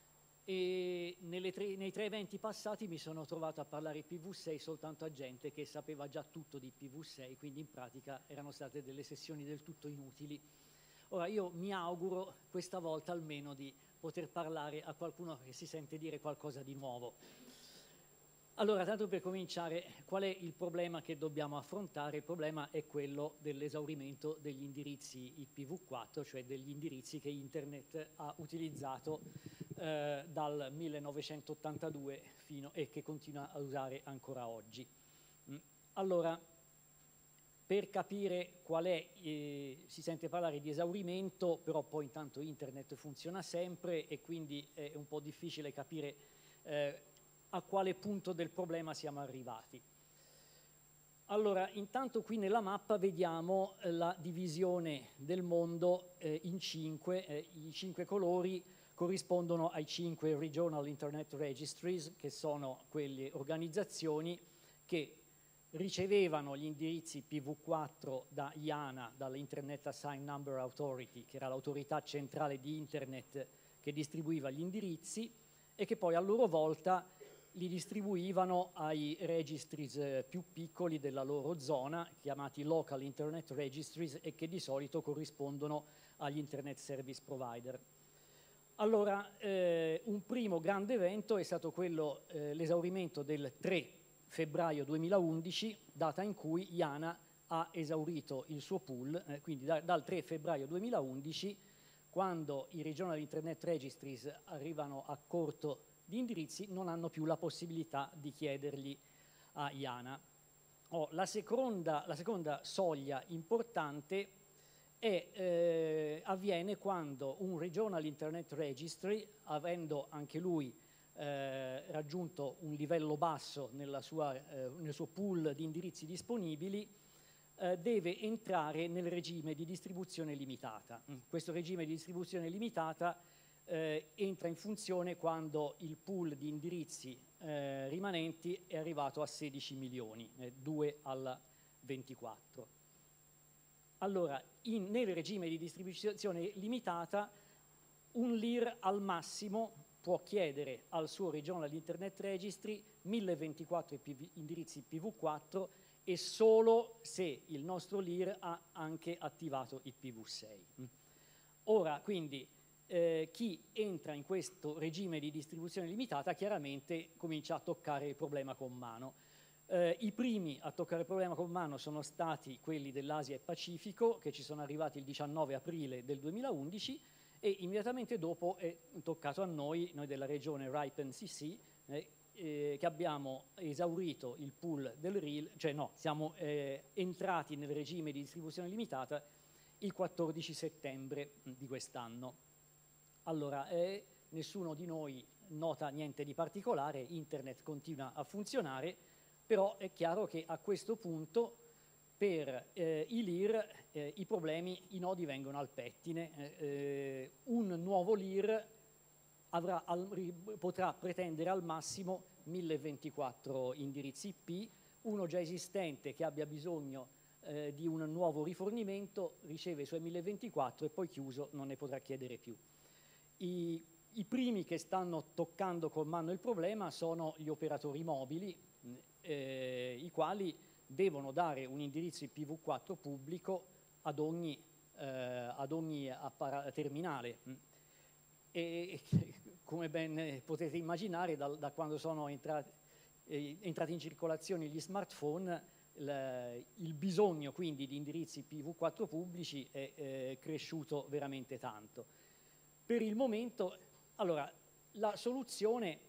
Speaker 5: E nei tre eventi passati mi sono trovato a parlare di PV6 soltanto a gente che sapeva già tutto di PV6, quindi in pratica erano state delle sessioni del tutto inutili. Ora io mi auguro questa volta almeno di poter parlare a qualcuno che si sente dire qualcosa di nuovo. Allora, tanto per cominciare, qual è il problema che dobbiamo affrontare? Il problema è quello dell'esaurimento degli indirizzi IPv4, cioè degli indirizzi che Internet ha utilizzato dal 1982 e che continua a usare ancora oggi. Allora, per capire qual è, si sente parlare di esaurimento, però poi intanto Internet funziona sempre e quindi è un po' difficile capire a quale punto del problema siamo arrivati. Allora, intanto qui nella mappa vediamo la divisione del mondo in 5, i 5 colori corrispondono ai 5 Regional Internet Registries, che sono quelle organizzazioni che ricevevano gli indirizzi IPv4 da IANA, dall'Internet Assigned Number Authority, che era l'autorità centrale di Internet che distribuiva gli indirizzi, e che poi a loro volta li distribuivano ai registries più piccoli della loro zona, chiamati Local Internet Registries, e che di solito corrispondono agli Internet Service Provider. Allora, un primo grande evento è stato quello, l'esaurimento del 3 febbraio 2011, data in cui IANA ha esaurito il suo pool, quindi dal 3 febbraio 2011, quando i Regional Internet Registries arrivano a corto di indirizzi, non hanno più la possibilità di chiederli a IANA. La seconda soglia importante avviene quando un Regional Internet Registry, avendo anche lui raggiunto un livello basso nel suo pool di indirizzi disponibili, deve entrare nel regime di distribuzione limitata. Questo regime di distribuzione limitata entra in funzione quando il pool di indirizzi rimanenti è arrivato a 16 milioni, 2 alla 24. Allora, nel regime di distribuzione limitata, un LIR al massimo può chiedere al suo Regional Internet Registry 1024 indirizzi IPv4 e solo se il nostro LIR ha anche attivato IPv6. Ora, quindi, chi entra in questo regime di distribuzione limitata chiaramente comincia a toccare il problema con mano. I primi a toccare il problema con mano sono stati quelli dell'Asia e Pacifico, che ci sono arrivati il 19 aprile del 2011, e immediatamente dopo è toccato a noi della regione RIPE-NCC, che abbiamo esaurito il pool del RIL, cioè no, siamo entrati nel regime di distribuzione limitata il 14 settembre di quest'anno. Allora, nessuno di noi nota niente di particolare, internet continua a funzionare, però è chiaro che a questo punto per i LIR i problemi, i nodi vengono al pettine. Un nuovo LIR potrà pretendere al massimo 1024 indirizzi IP, uno già esistente che abbia bisogno di un nuovo rifornimento riceve i suoi 1024 e poi chiuso non ne potrà chiedere più. I primi che stanno toccando con mano il problema sono gli operatori mobili, i quali devono dare un indirizzo IPv4 pubblico ad ogni terminale. E come ben potete immaginare, da quando sono entrati in circolazione gli smartphone, il bisogno quindi di indirizzi IPv4 pubblici è cresciuto veramente tanto. Per il momento, allora, la soluzione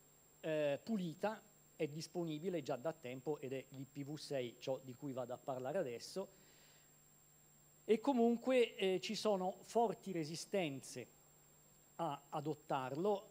Speaker 5: pulita è disponibile già da tempo ed è l'IPv6, ciò di cui vado a parlare adesso, e comunque ci sono forti resistenze a adottarlo,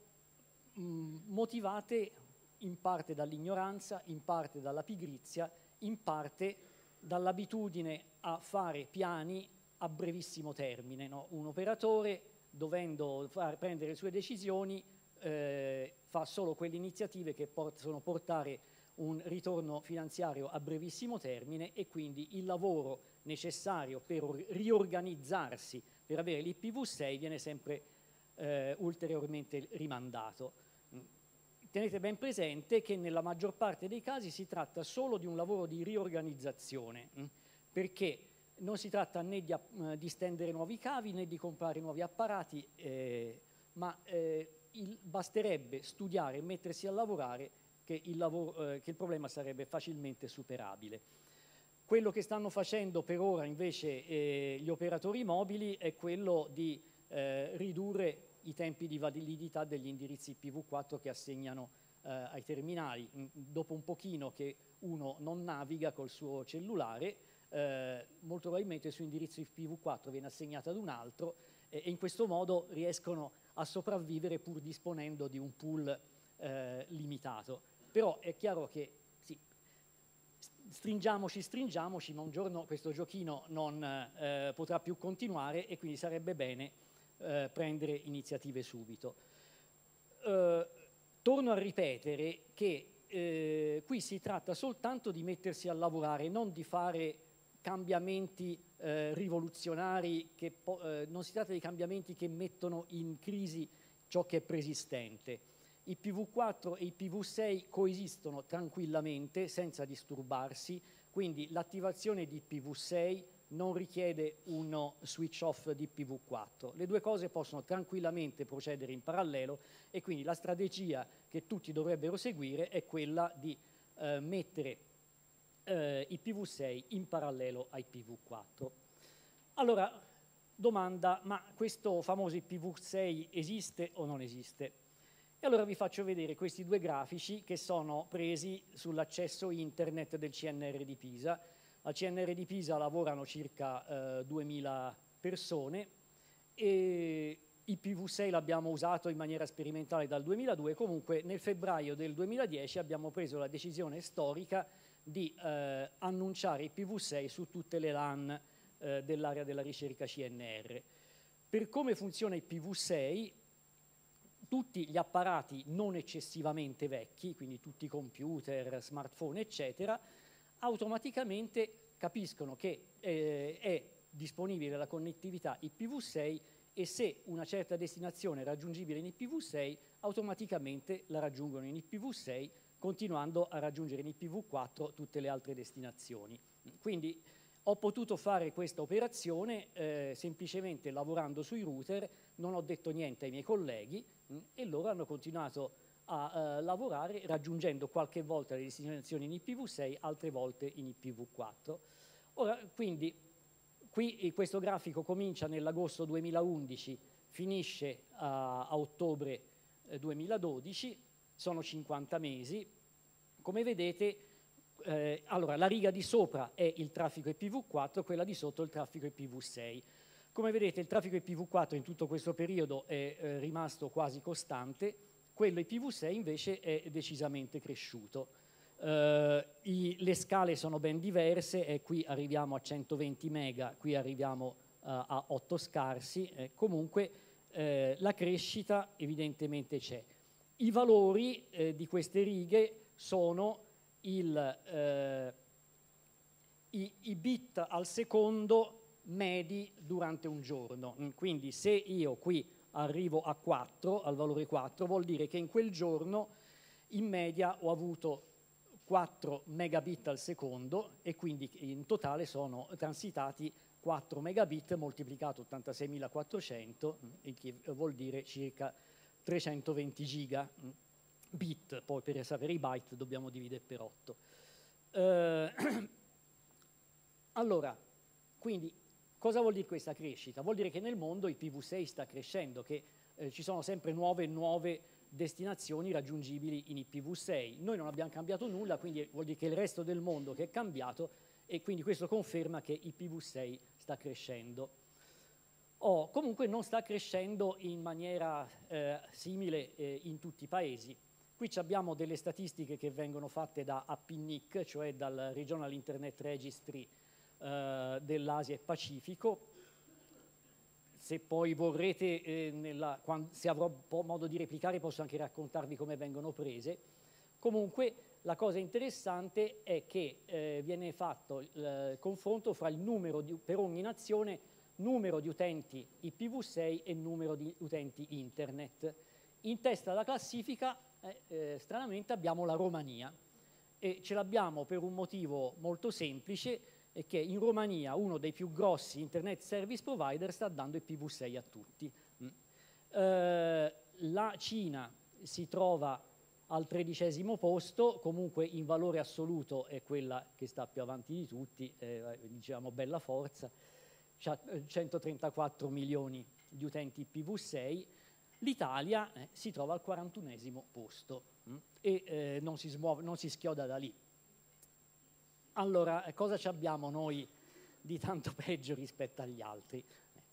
Speaker 5: motivate in parte dall'ignoranza, in parte dalla pigrizia, in parte dall'abitudine a fare piani a brevissimo termine, no? Un operatore, dovendo prendere le sue decisioni, fa solo quelle iniziative che possono portare un ritorno finanziario a brevissimo termine, e quindi il lavoro necessario per riorganizzarsi per avere l'IPv6 viene sempre ulteriormente rimandato. Tenete ben presente che nella maggior parte dei casi si tratta solo di un lavoro di riorganizzazione, perché non si tratta né di stendere nuovi cavi né di comprare nuovi apparati, ma basterebbe studiare e mettersi a lavorare che il problema sarebbe facilmente superabile. Quello che stanno facendo per ora invece gli operatori mobili è quello di ridurre i tempi di validità degli indirizzi IPv4 che assegnano ai terminali. Dopo un pochino che uno non naviga col suo cellulare, molto probabilmente il suo indirizzo IPv4 viene assegnato ad un altro, e in questo modo riescono a sopravvivere pur disponendo di un pool limitato. Però è chiaro che sì, stringiamoci, ma un giorno questo giochino non potrà più continuare, e quindi sarebbe bene prendere iniziative subito. Torno a ripetere che qui si tratta soltanto di mettersi a lavorare, non di fare cambiamenti rivoluzionari, non si tratta di cambiamenti che mettono in crisi ciò che è preesistente. IPv4 e IPv6 coesistono tranquillamente senza disturbarsi, quindi l'attivazione di IPv6 non richiede uno switch off di IPv4. Le due cose possono tranquillamente procedere in parallelo, e quindi la strategia che tutti dovrebbero seguire è quella di mettere IPv6 in parallelo a IPv4. Allora, domanda, ma questo famoso IPv6 esiste o non esiste? E allora vi faccio vedere questi due grafici che sono presi sull'accesso internet del CNR di Pisa. Al CNR di Pisa lavorano circa 2000 persone, e IPv6 l'abbiamo usato in maniera sperimentale dal 2002. Comunque nel febbraio del 2010 abbiamo preso la decisione storica di annunciare IPv6 su tutte le LAN dell'area della ricerca CNR. Per come funziona IPv6, tutti gli apparati non eccessivamente vecchi, quindi tutti i computer, smartphone, eccetera, automaticamente capiscono che è disponibile la connettività IPv6, e se una certa destinazione è raggiungibile in IPv6, automaticamente la raggiungono in IPv6, continuando a raggiungere in IPv4 tutte le altre destinazioni. Quindi ho potuto fare questa operazione semplicemente lavorando sui router, non ho detto niente ai miei colleghi, e loro hanno continuato a lavorare raggiungendo qualche volta le destinazioni in IPv6, altre volte in IPv4. Ora, quindi, qui questo grafico comincia nell'agosto 2011, finisce a ottobre 2012, sono 50 mesi. Come vedete, allora, la riga di sopra è il traffico IPv4, quella di sotto è il traffico IPv6. Come vedete, il traffico IPv4 in tutto questo periodo è rimasto quasi costante, quello IPv6 invece è decisamente cresciuto. Le scale sono ben diverse, e qui arriviamo a 120 mega, qui arriviamo a 8 scarsi, comunque la crescita evidentemente c'è. I valori di queste righe sono i bit al secondo medi durante un giorno. Quindi se io qui arrivo a 4, al valore 4, vuol dire che in quel giorno in media ho avuto 4 megabit al secondo, e quindi in totale sono transitati 4 megabit moltiplicato 86.400, il che vuol dire circa 320 giga bit. Poi per sapere i byte dobbiamo dividere per 8. Allora, quindi cosa vuol dire questa crescita? Vuol dire che nel mondo IPv6 sta crescendo, che ci sono sempre nuove destinazioni raggiungibili in IPv6. Noi non abbiamo cambiato nulla, quindi vuol dire che il resto del mondo che è cambiato, e quindi questo conferma che IPv6 sta crescendo. Comunque non sta crescendo in maniera simile in tutti i paesi. Qui abbiamo delle statistiche che vengono fatte da APNIC, cioè dal Regional Internet Registry dell'Asia e Pacifico. Se poi vorrete, se avrò modo di replicare, posso anche raccontarvi come vengono prese. Comunque la cosa interessante è che viene fatto il confronto fra il numero per ogni nazione, numero di utenti IPv6 e numero di utenti internet. In testa alla classifica, stranamente, abbiamo la Romania, e ce l'abbiamo per un motivo molto semplice, è che in Romania uno dei più grossi internet service provider sta dando IPv6 a tutti. La Cina si trova al 13° posto, comunque in valore assoluto è quella che sta più avanti di tutti, diciamo bella forza, c'ha 134 milioni di utenti IPv6. L'Italia si trova al 41° posto e non si schioda da lì. Allora, cosa ci abbiamo noi di tanto peggio rispetto agli altri?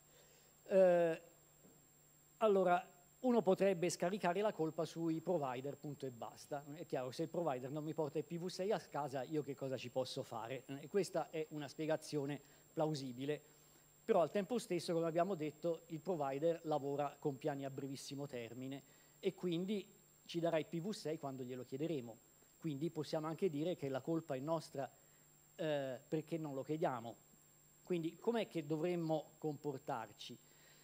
Speaker 5: Allora, uno potrebbe scaricare la colpa sui provider, punto e basta. È chiaro, se il provider non mi porta IPv6 a casa, io che cosa ci posso fare? E questa è una spiegazione plausibile, però al tempo stesso, come abbiamo detto, il provider lavora con piani a brevissimo termine e quindi ci darà IPv6 quando glielo chiederemo. Quindi possiamo anche dire che la colpa è nostra perché non lo chiediamo. Quindi com'è che dovremmo comportarci?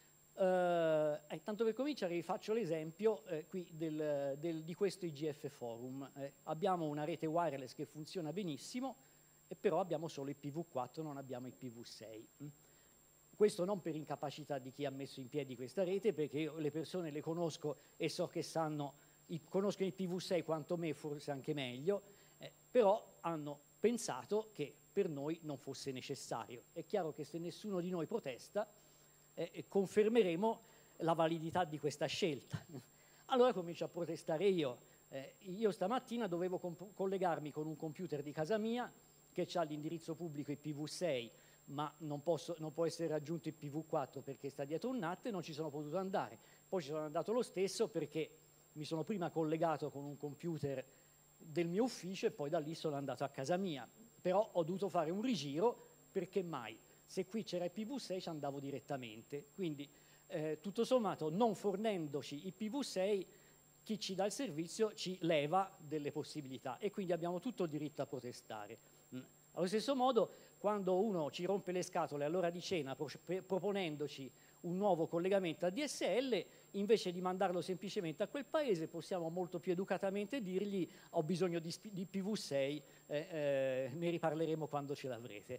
Speaker 5: Tanto per cominciare vi faccio l'esempio qui di questo IGF Forum. Abbiamo una rete wireless che funziona benissimo, però abbiamo solo IPv4, non abbiamo IPv6. Questo non per incapacità di chi ha messo in piedi questa rete, perché io le persone le conosco e so che conoscono IPv6 quanto me, forse anche meglio, però hanno pensato che per noi non fosse necessario. È chiaro che se nessuno di noi protesta, confermeremo la validità di questa scelta. Allora comincio a protestare io. Io stamattina dovevo collegarmi con un computer di casa mia che ha l'indirizzo pubblico IPv6, ma non può essere raggiunto IPv4 perché sta dietro un NAT, e non ci sono potuto andare. Poi ci sono andato lo stesso perché mi sono prima collegato con un computer del mio ufficio e poi da lì sono andato a casa mia. Però ho dovuto fare un rigiro, perché mai? Se qui c'era IPv6 ci andavo direttamente. Quindi tutto sommato, non fornendoci IPv6, chi ci dà il servizio ci leva delle possibilità e quindi abbiamo tutto il diritto a protestare. Allo stesso modo, quando uno ci rompe le scatole all'ora di cena proponendoci un nuovo collegamento ADSL, invece di mandarlo semplicemente a quel paese, possiamo molto più educatamente dirgli: ho bisogno di IPv6, ne riparleremo quando ce l'avrete.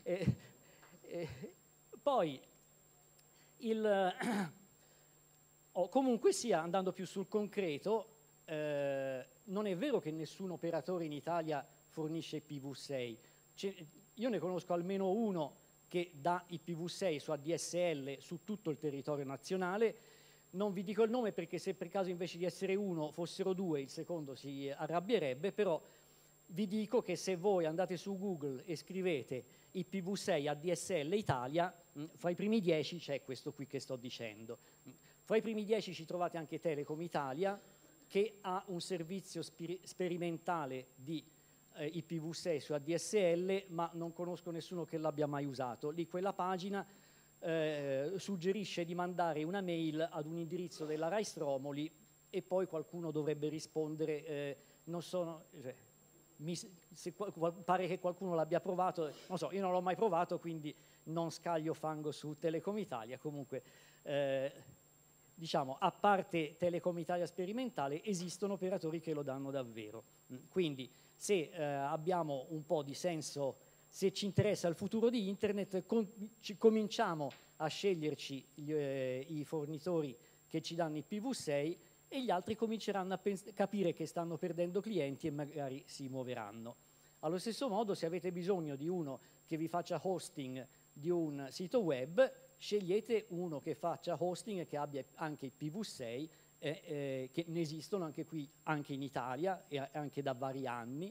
Speaker 5: Poi Comunque sia, andando più sul concreto, non è vero che nessun operatore in Italia fornisce IPv6. Io ne conosco almeno uno che dà IPv6 su ADSL su tutto il territorio nazionale. Non vi dico il nome perché se per caso invece di essere uno fossero due, il secondo si arrabbierebbe, però vi dico che se voi andate su Google e scrivete IPv6 ADSL Italia, fra i primi 10 c'è questo qui che sto dicendo. Fra i primi 10 ci trovate anche Telecom Italia, che ha un servizio sperimentale di IPv6 su ADSL, ma non conosco nessuno che l'abbia mai usato. Lì quella pagina suggerisce di mandare una mail ad un indirizzo della Rai Stromoli e poi qualcuno dovrebbe rispondere. Non sono, cioè, pare che qualcuno l'abbia provato, non so, io non l'ho mai provato, quindi non scaglio fango su Telecom Italia. Comunque, diciamo, a parte Telecom Italia sperimentale, esistono operatori che lo danno davvero. Quindi, se abbiamo un po' di senso, se ci interessa il futuro di Internet, cominciamo a sceglierci i fornitori che ci danno IPv6 e gli altri cominceranno a capire che stanno perdendo clienti e magari si muoveranno. Allo stesso modo, se avete bisogno di uno che vi faccia hosting di un sito web, scegliete uno che faccia hosting e che abbia anche IPv6, che ne esistono anche qui, anche in Italia e anche da vari anni.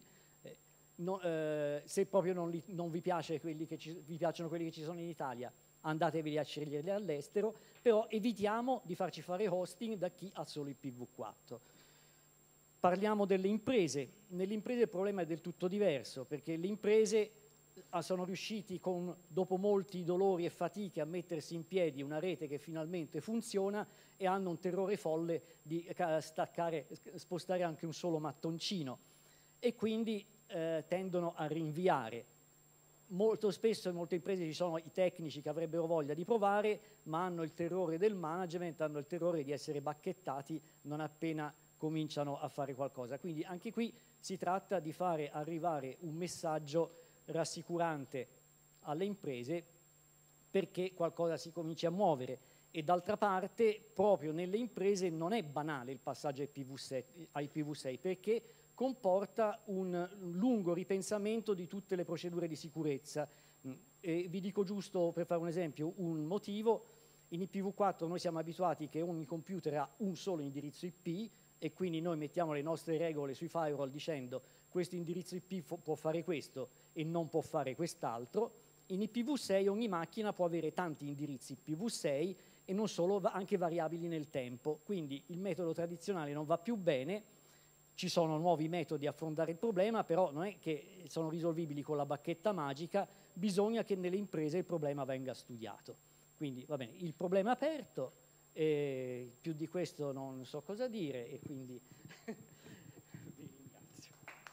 Speaker 5: Se proprio non vi piace vi piacciono quelli che ci sono in Italia, andatevi a sceglierli all'estero, però evitiamo di farci fare hosting da chi ha solo IPv4. Parliamo delle imprese. Nelle imprese il problema è del tutto diverso, perché le imprese sono riusciti dopo molti dolori e fatiche a mettersi in piedi una rete che finalmente funziona e hanno un terrore folle di spostare anche un solo mattoncino e quindi tendono a rinviare. Molto spesso in molte imprese ci sono i tecnici che avrebbero voglia di provare, ma hanno il terrore del management, hanno il terrore di essere bacchettati non appena cominciano a fare qualcosa. Quindi anche qui si tratta di fare arrivare un messaggio rassicurante alle imprese perché qualcosa si cominci a muovere. E d'altra parte, proprio nelle imprese non è banale il passaggio a IPv6 perché comporta un lungo ripensamento di tutte le procedure di sicurezza. E vi dico giusto, per fare un esempio, un motivo. In IPv4 noi siamo abituati che ogni computer ha un solo indirizzo IP e quindi noi mettiamo le nostre regole sui firewall dicendo questo indirizzo IP può fare questo e non può fare quest'altro. In IPv6 ogni macchina può avere tanti indirizzi IPv6 e non solo, anche variabili nel tempo. Quindi il metodo tradizionale non va più bene. Ci sono nuovi metodi di affrontare il problema, però non è che sono risolvibili con la bacchetta magica, bisogna che nelle imprese il problema venga studiato. Quindi va bene, il problema è aperto, più di questo non so cosa dire e quindi vi ringrazio.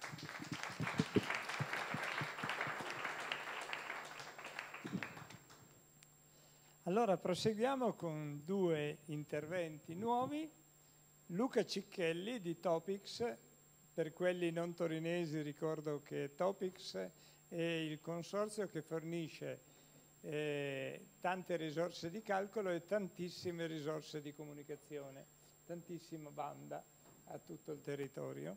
Speaker 1: Allora proseguiamo con due interventi nuovi. Luca Cicchelli di Topics. Per quelli non torinesi ricordo che Topics è il consorzio che fornisce tante risorse di calcolo e tantissime risorse di comunicazione, tantissima banda a tutto il territorio.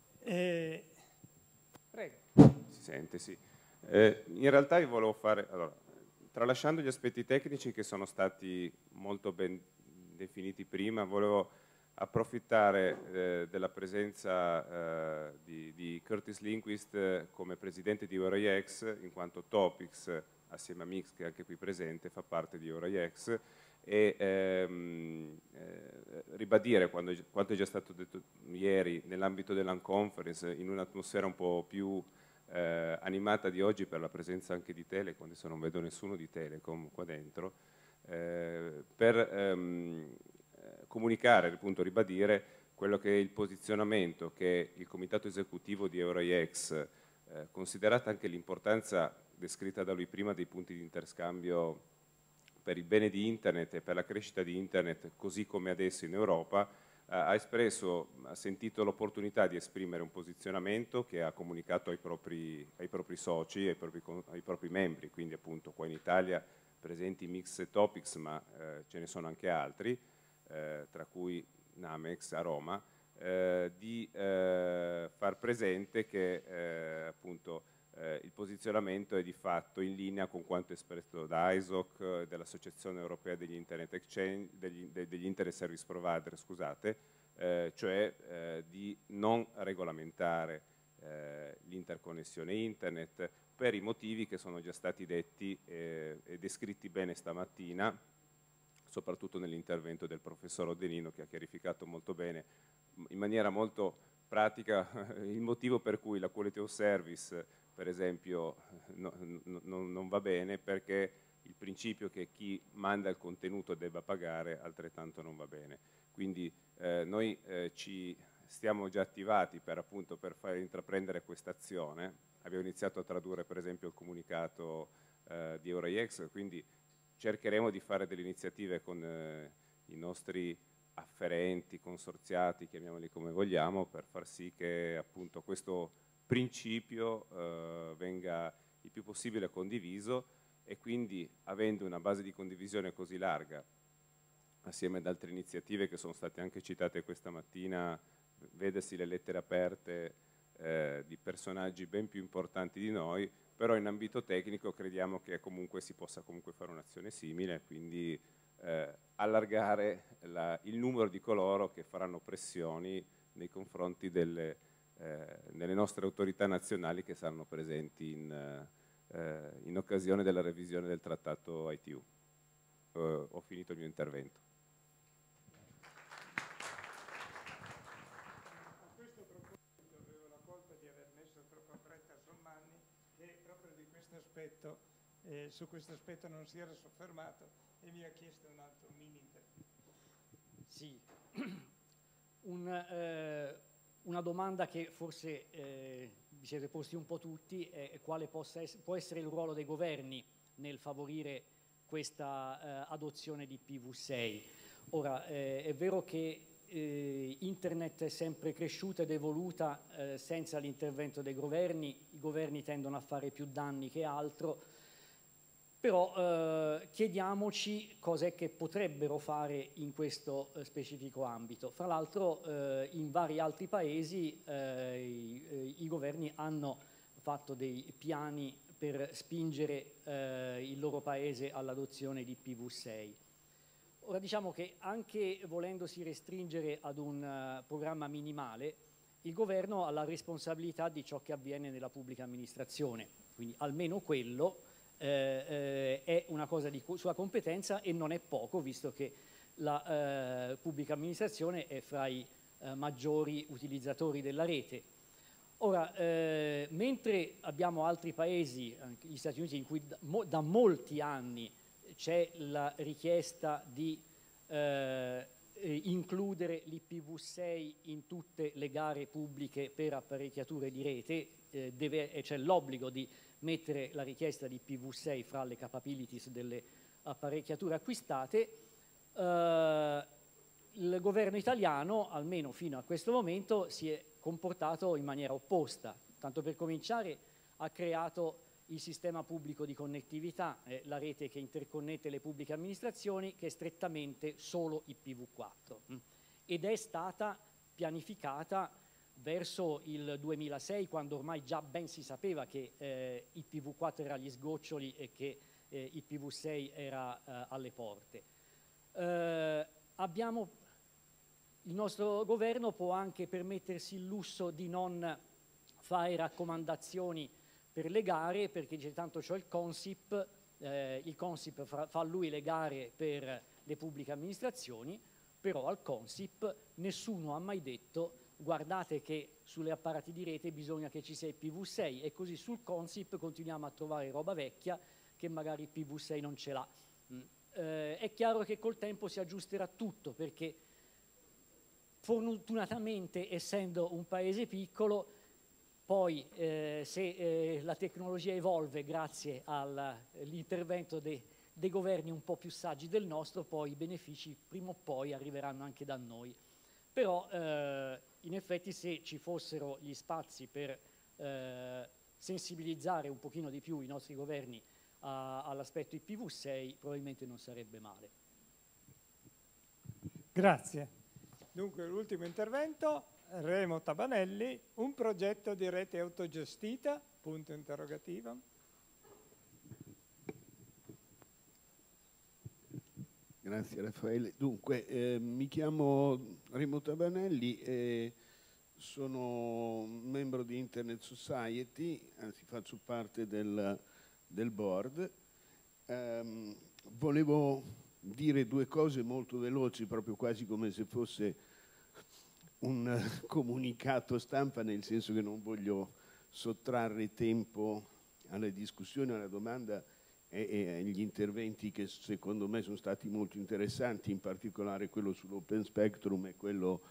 Speaker 1: Prego.
Speaker 6: Si sente, sì. In realtà io volevo fare, allora, tralasciando gli aspetti tecnici che sono stati molto ben definiti prima, volevo approfittare della presenza di Curtis Lindquist come presidente di EuroIEX, in quanto Topics, assieme a Mix, che è anche qui presente, fa parte di EuroIEX, e ribadire quanto è già stato detto ieri nell'ambito dell'Unconference, in un'atmosfera un po' più animata di oggi per la presenza anche di Telecom, adesso non vedo nessuno di Telecom qua dentro, per comunicare, appunto ribadire quello che è il posizionamento che il comitato esecutivo di EuroIEX, considerata anche l'importanza descritta da lui prima dei punti di interscambio per il bene di Internet e per la crescita di Internet così come adesso in Europa, ha sentito l'opportunità di esprimere un posizionamento che ha comunicato ai propri soci, ai propri membri, quindi appunto qua in Italia presenti Mix e Topics, ma ce ne sono anche altri, tra cui Namex a Roma, di far presente che appunto il posizionamento è di fatto in linea con quanto espresso da ISOC, dell'Associazione Europea degli Internet Exchange, degli Internet Service Provider, scusate, cioè di non regolamentare l'interconnessione internet per i motivi che sono già stati detti e descritti bene stamattina, soprattutto nell'intervento del professor Odenino, che ha chiarificato molto bene, in maniera molto pratica, il motivo per cui la quality of service, per esempio, non va bene, perché il principio che chi manda il contenuto debba pagare altrettanto non va bene. Quindi noi ci stiamo già attivati per far intraprendere questa azione. Abbiamo iniziato a tradurre per esempio il comunicato di EuroIEX, quindi cercheremo di fare delle iniziative con i nostri afferenti, consorziati, chiamiamoli come vogliamo, per far sì che appunto questo principio venga il più possibile condiviso, e quindi, avendo una base di condivisione così larga, assieme ad altre iniziative che sono state anche citate questa mattina, vedesi le lettere aperte di personaggi ben più importanti di noi, però in ambito tecnico crediamo che comunque si possa comunque fare un'azione simile, quindi allargare il numero di coloro che faranno pressioni nei confronti delle nostre autorità nazionali che saranno presenti in occasione della revisione del trattato ITU. Ho finito il mio intervento.
Speaker 1: A questo proposito avevo la colpa di aver messo troppa fretta a Solmanni, che proprio di questo aspetto, su questo aspetto non si era soffermato e mi ha chiesto un altro mini intervento.
Speaker 5: Sì, una domanda che forse vi siete posti un po' tutti è quale può essere il ruolo dei governi nel favorire questa adozione di PV6. Ora, è vero che Internet è sempre cresciuta ed evoluta senza l'intervento dei governi, i governi tendono a fare più danni che altro, però chiediamoci cos'è che potrebbero fare in questo specifico ambito. Fra l'altro in vari altri paesi i governi hanno fatto dei piani per spingere il loro paese all'adozione di PV6. Ora diciamo che anche volendosi restringere ad un programma minimale, il governo ha la responsabilità di ciò che avviene nella pubblica amministrazione, quindi almeno quello è una cosa di sua competenza, e non è poco, visto che la pubblica amministrazione è fra i maggiori utilizzatori della rete. Ora, mentre abbiamo altri paesi, anche gli Stati Uniti, in cui da molti anni c'è la richiesta di includere l'IPv6 in tutte le gare pubbliche per apparecchiature di rete, c'è l'obbligo di mettere la richiesta di IPv6 fra le capabilities delle apparecchiature acquistate, il governo italiano, almeno fino a questo momento, si è comportato in maniera opposta. Tanto per cominciare, ha creato il sistema pubblico di connettività, la rete che interconnette le pubbliche amministrazioni, che è strettamente solo IPv4 ed è stata pianificata verso il 2006, quando ormai già ben si sapeva che IPv4 era agli sgoccioli e che IPv6 era alle porte. Il nostro governo può anche permettersi il lusso di non fare raccomandazioni per le gare, perché tanto c'è il Consip fa lui le gare per le pubbliche amministrazioni, però al Consip nessuno ha mai detto guardate che sulle apparati di rete bisogna che ci sia IPv6, e così sul Consip continuiamo a trovare roba vecchia che magari IPv6 non ce l'ha. È chiaro che col tempo si aggiusterà tutto, perché fortunatamente, essendo un paese piccolo, poi se la tecnologia evolve grazie all'intervento dei governi un po' più saggi del nostro, poi i benefici prima o poi arriveranno anche da noi. Però in effetti, se ci fossero gli spazi per sensibilizzare un pochino di più i nostri governi all'aspetto IPv6, probabilmente non sarebbe male.
Speaker 1: Grazie. Dunque, l'ultimo intervento, Remo Tabanelli, un progetto di rete autogestita, punto interrogativo.
Speaker 7: Grazie Raffaele. Dunque, mi chiamo Remo Tabanelli e sono membro di Internet Society, anzi faccio parte del board. Volevo dire due cose molto veloci, proprio quasi come se fosse un comunicato stampa, nel senso che non voglio sottrarre tempo alle discussioni, alla domanda e agli interventi che secondo me sono stati molto interessanti, in particolare quello sull'open spectrum e quello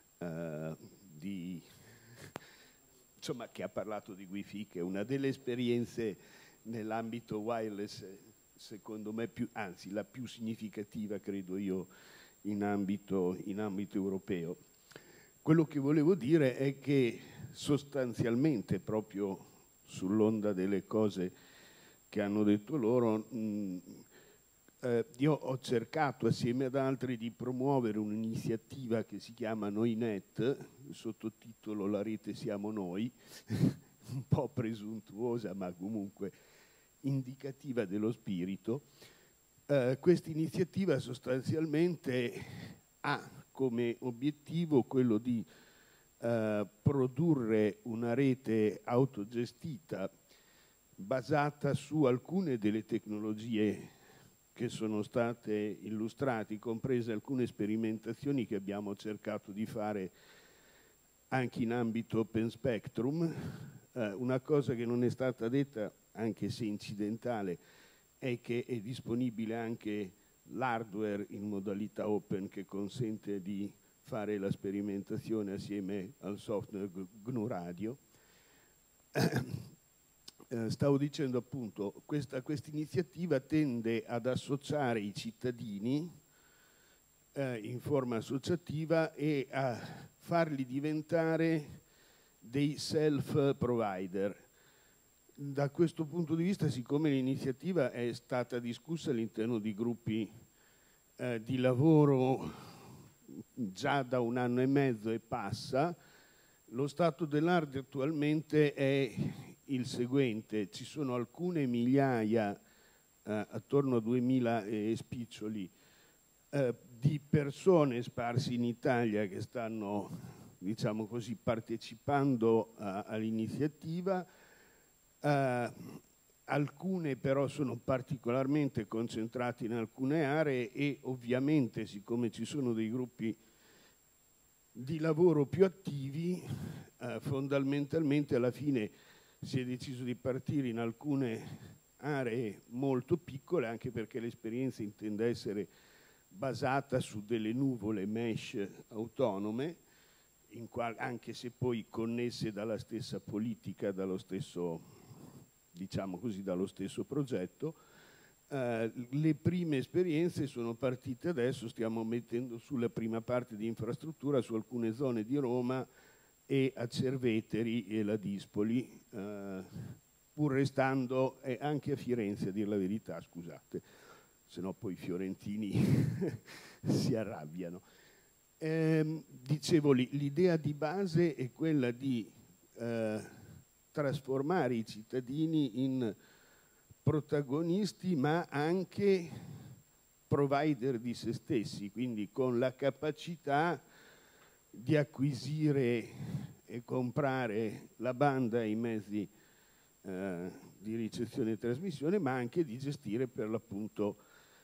Speaker 7: insomma, che ha parlato di Wi-Fi, che è una delle esperienze nell'ambito wireless, secondo me, anzi la più significativa, credo io, in ambito europeo. Quello che volevo dire è che sostanzialmente, proprio sull'onda delle cose che hanno detto loro, io ho cercato assieme ad altri di promuovere un'iniziativa che si chiama NoiNet, sottotitolo La rete siamo noi, un po' presuntuosa ma comunque indicativa dello spirito. Questa iniziativa sostanzialmente ha come obiettivo quello di produrre una rete autogestita basata su alcune delle tecnologie che sono state illustrate, comprese alcune sperimentazioni che abbiamo cercato di fare anche in ambito open spectrum. Una cosa che non è stata detta, anche se incidentale, è che è disponibile anche l'hardware in modalità open che consente di fare la sperimentazione assieme al software GNU Radio. Stavo dicendo appunto, questa iniziativa tende ad associare i cittadini in forma associativa e a farli diventare dei self-provider. Da questo punto di vista, siccome l'iniziativa è stata discussa all'interno di gruppi di lavoro già da 1 anno e mezzo e passa, lo stato dell'arte attualmente è il seguente: ci sono alcune migliaia, attorno a 2000 e spiccioli, di persone sparse in Italia che stanno, diciamo così, partecipando all'iniziativa. Alcune però sono particolarmente concentrate in alcune aree e ovviamente, siccome ci sono dei gruppi di lavoro più attivi, fondamentalmente alla fine si è deciso di partire in alcune aree molto piccole, anche perché l'esperienza intende essere basata su delle nuvole mesh autonome, anche se poi connesse dalla stessa politica, dallo stesso, diciamo così, dallo stesso progetto. Le prime esperienze sono partite adesso, stiamo mettendo sulla prima parte di infrastruttura su alcune zone di Roma e a Cerveteri e la Dispoli, pur restando, e anche a Firenze, a dir la verità, scusate, se no poi i fiorentini si arrabbiano. Dicevo, l'idea di base è quella di trasformare i cittadini in protagonisti, ma anche provider di se stessi, quindi con la capacità di acquisire e comprare la banda e i mezzi di ricezione e trasmissione, ma anche di gestire per l'appunto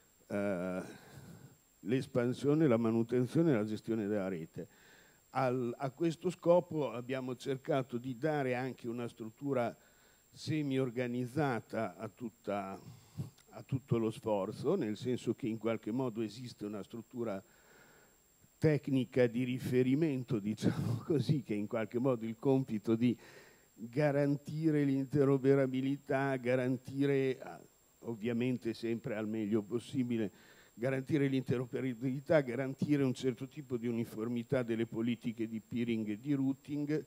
Speaker 7: l'espansione, la manutenzione e la gestione della rete. A questo scopo abbiamo cercato di dare anche una struttura semi-organizzata a tutto lo sforzo, nel senso che in qualche modo esiste una struttura tecnica di riferimento, diciamo così, che in qualche modo il compito di garantire l'interoperabilità, garantire, ovviamente sempre al meglio possibile, garantire l'interoperabilità, garantire un certo tipo di uniformità delle politiche di peering e di routing,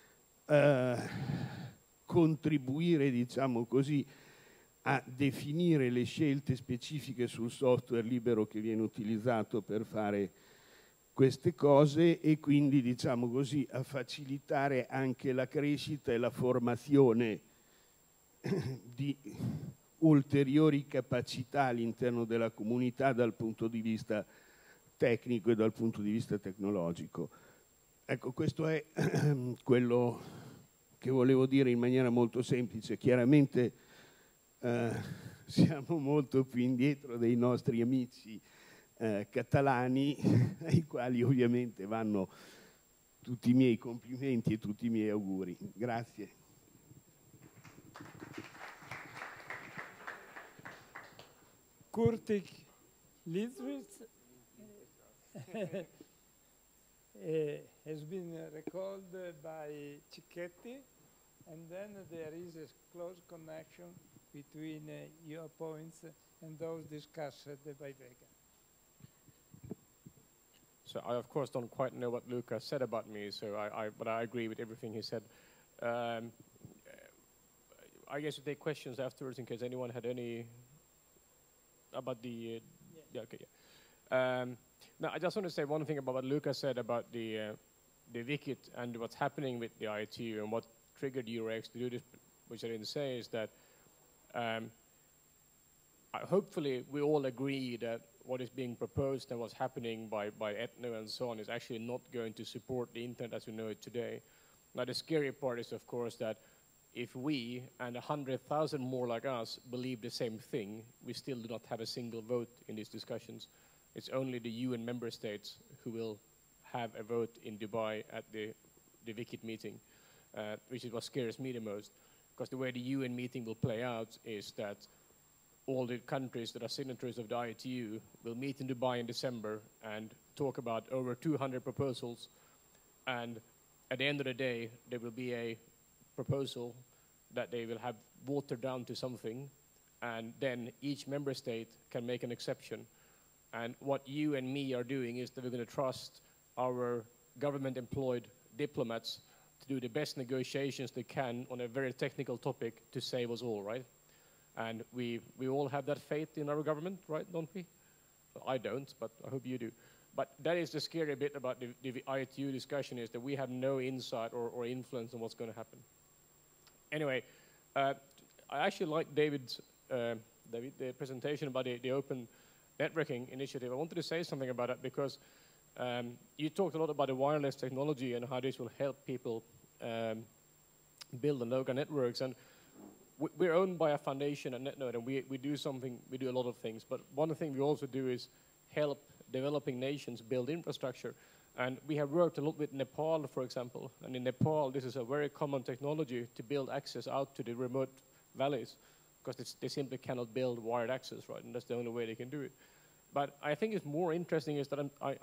Speaker 7: contribuire, diciamo così, a definire le scelte specifiche sul software libero che viene utilizzato per fare queste cose e quindi, diciamo così, a facilitare anche la crescita e la formazione di ulteriori capacità all'interno della comunità dal punto di vista tecnico e dal punto di vista tecnologico. Ecco, questo è quello che volevo dire in maniera molto semplice. Chiaramente siamo molto più indietro dei nostri amici catalani, ai quali ovviamente vanno tutti i miei complimenti e tutti i miei auguri. Grazie.
Speaker 1: Kurtik Litvitz has been recalled by Cicchetti, and then there is a close connection between your points and those discussed by Vega.
Speaker 2: So I, of course, don't quite know what Luca said about me, so but I agree with everything he said. I guess we'll take questions afterwards in case anyone had any about the... yeah, okay, yeah. Now, I just want to say one thing about what Luca said about the Wikit and what's happening with the ITU and what triggered Eurex to do this, which I didn't say, is that hopefully we all agree that what is being proposed and what's happening by Ethno and so on is actually not going to support the internet as we know it today. Now, the scary part is, of course, that if we and 100,000 more like us believe the same thing, we still do not have a single vote in these discussions. It's only the UN member states who will have a vote in Dubai at the Wikit meeting, which is what scares me the most. Because the way the UN meeting will play out is that all the countries that are signatories of the ITU will meet in Dubai in December and talk about over 200 proposals. And at the end of the day, there will be a proposal that they will have watered down to something, and then each member state can make an exception. And what you and me are doing is that we're going to trust our government-employed diplomats to do the best negotiations they can on a very technical topic to save us all, right? And we all have that faith in our government, right, don't we? Well, I don't, but I hope you do. But that is the scary bit about the ITU discussion, is that we have no insight or influence on what's going to happen. Anyway, I actually like David's the presentation about the open networking initiative. I wanted to say something about it because you talked a lot about the wireless technology and how this will help people build and local networks. And we're owned by a foundation at NetNode, and we do a lot of things. But one thing we also do is help developing nations build infrastructure. And we have worked a lot with Nepal, for example. And in Nepal, this is a very common technology to build access out to the remote valleys, because they simply cannot build wired access, right? And that's the only way they can do it. But I think it's more interesting is that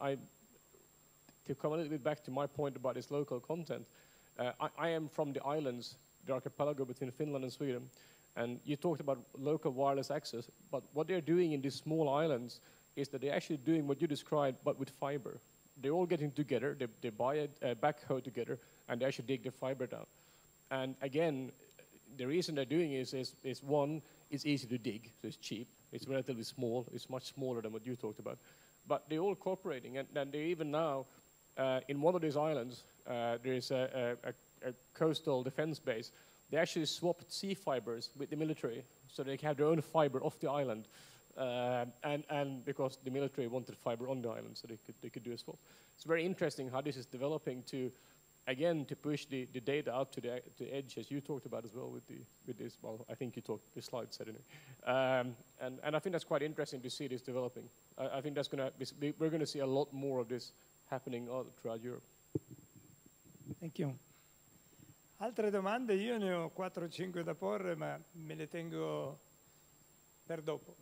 Speaker 2: to come a little bit back to my point about this local content, I am from the islands, the archipelago between Finland and Sweden. And you talked about local wireless access, but what they're doing in these small islands is that they're actually doing what you described, but with fiber. They're all getting together, they buy a backhoe together, and they actually dig the fiber down. And again, the reason they're doing is one, it's easy to dig, so it's cheap, it's relatively small, it's much smaller than what you talked about. But they're all cooperating, and they even now, in one of these islands, there is a coastal defense base. They actually swapped sea fibers with the military, so they can have their own fiber off the island. And because the military wanted fiber on the island, so they could do a swap. It's very interesting how this is developing to, again, to push the data out to the edge, as you talked about as well with this. Well, I think you talked the slide said anyway. And I think that's quite interesting to see this developing. I think that's we're going to see a lot more of this happening all throughout Europe.
Speaker 1: Thank you. Altre domande? Io ne ho 4 o 5 da porre, ma me le tengo per dopo.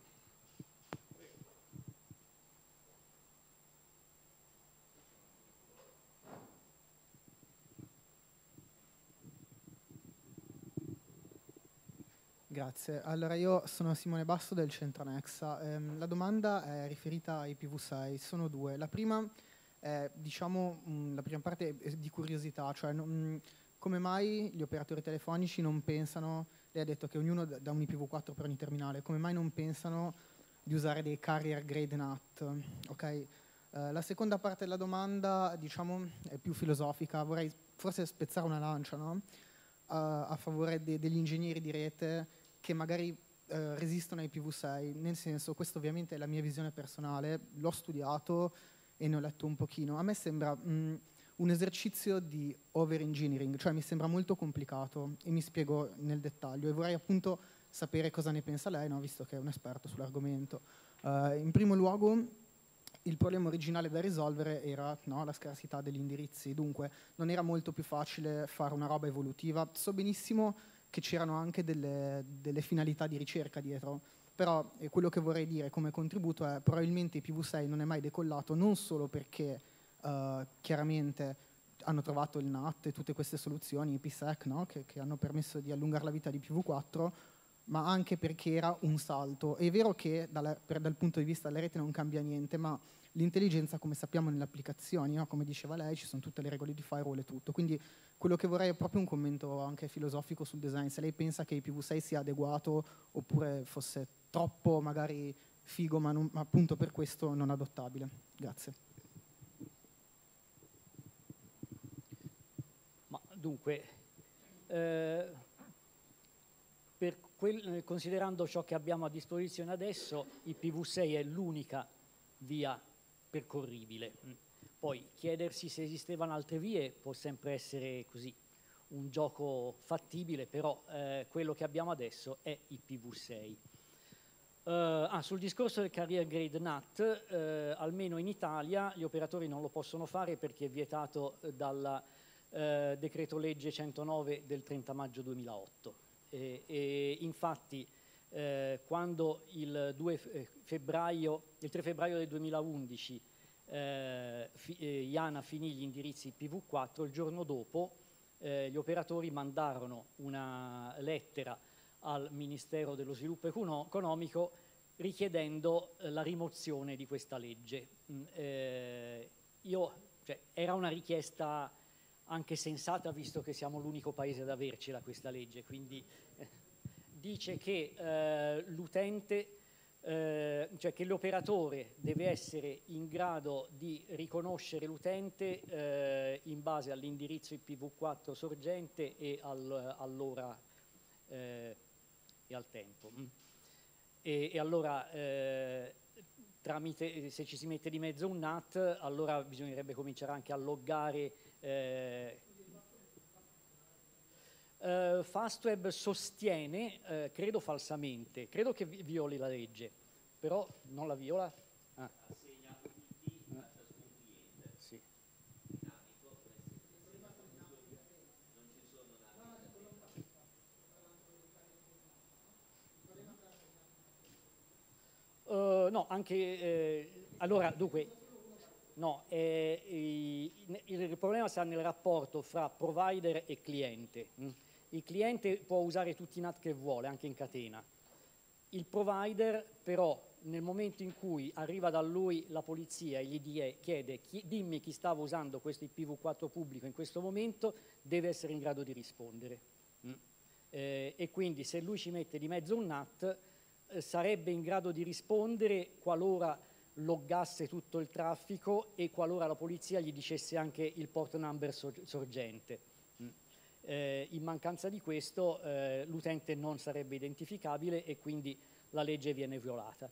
Speaker 8: Grazie. Allora, io sono Simone Basso del Centro Nexa. La domanda è riferita ai PV6. Sono due. La prima è, diciamo, la prima parte è di curiosità, cioè come mai gli operatori telefonici non pensano, lei ha detto che ognuno dà un IPv4 per ogni terminale, come mai non pensano di usare dei carrier grade NAT? Ok? La seconda parte della domanda, diciamo, è più filosofica. Vorrei forse spezzare una lancia, no? A favore degli ingegneri di rete che magari resistono ai PV6. Nel senso, questa ovviamente è la mia visione personale, l'ho studiato e ne ho letto un pochino. A me sembra un esercizio di over-engineering, cioè mi sembra molto complicato e mi spiego nel dettaglio e vorrei appunto sapere cosa ne pensa lei, no? Visto che è un esperto sull'argomento. In primo luogo, il problema originale da risolvere era, no, la scarsità degli indirizzi, dunque non era molto più facile fare una roba evolutiva. So benissimo che c'erano anche delle finalità di ricerca dietro, però quello che vorrei dire come contributo è probabilmente IPv6 non è mai decollato non solo perché chiaramente hanno trovato il NAT e tutte queste soluzioni, IPsec, no, che hanno permesso di allungare la vita di IPv4, ma anche perché era un salto. È vero che dal punto di vista della rete non cambia niente, ma l'intelligenza, come sappiamo nelle applicazioni, no? Come diceva lei, ci sono tutte le regole di firewall e tutto. Quindi quello che vorrei è proprio un commento anche filosofico sul design. Se lei pensa che IPv6 sia adeguato oppure fosse troppo magari figo, ma appunto per questo non adottabile. Grazie.
Speaker 5: Ma dunque, considerando ciò che abbiamo a disposizione adesso, IPv6 è l'unica via percorribile. Poi chiedersi se esistevano altre vie può sempre essere così un gioco fattibile, però quello che abbiamo adesso è IPv6. Sul discorso del carrier grade NAT, almeno in Italia gli operatori non lo possono fare perché è vietato dal decreto legge 109 del 30 maggio 2008. E infatti quando il 3 febbraio del 2011 IANA finì gli indirizzi IPv4, il giorno dopo gli operatori mandarono una lettera al Ministero dello Sviluppo Economico richiedendo la rimozione di questa legge. Era una richiesta anche sensata, visto che siamo l'unico paese ad avercela questa legge, quindi dice che l'utente, cioè che l'operatore deve essere in grado di riconoscere l'utente in base all'indirizzo IPv4 sorgente e all'ora e al tempo. E allora se ci si mette di mezzo un NAT, allora bisognerebbe cominciare anche a loggare. Fastweb sostiene, credo falsamente, credo che violi la legge, però non la viola. Assegna un IP a ciascun cliente. Sì. No, anche allora dunque no, il problema sta nel rapporto fra provider e cliente. Il cliente può usare tutti i NAT che vuole, anche in catena. Il provider però nel momento in cui arriva da lui la polizia e gli chiede dimmi chi stava usando questo IPv4 pubblico in questo momento, deve essere in grado di rispondere. E quindi se lui ci mette di mezzo un NAT sarebbe in grado di rispondere qualora loggasse tutto il traffico e qualora la polizia gli dicesse anche il port number sorgente. In mancanza di questo l'utente non sarebbe identificabile e quindi la legge viene violata.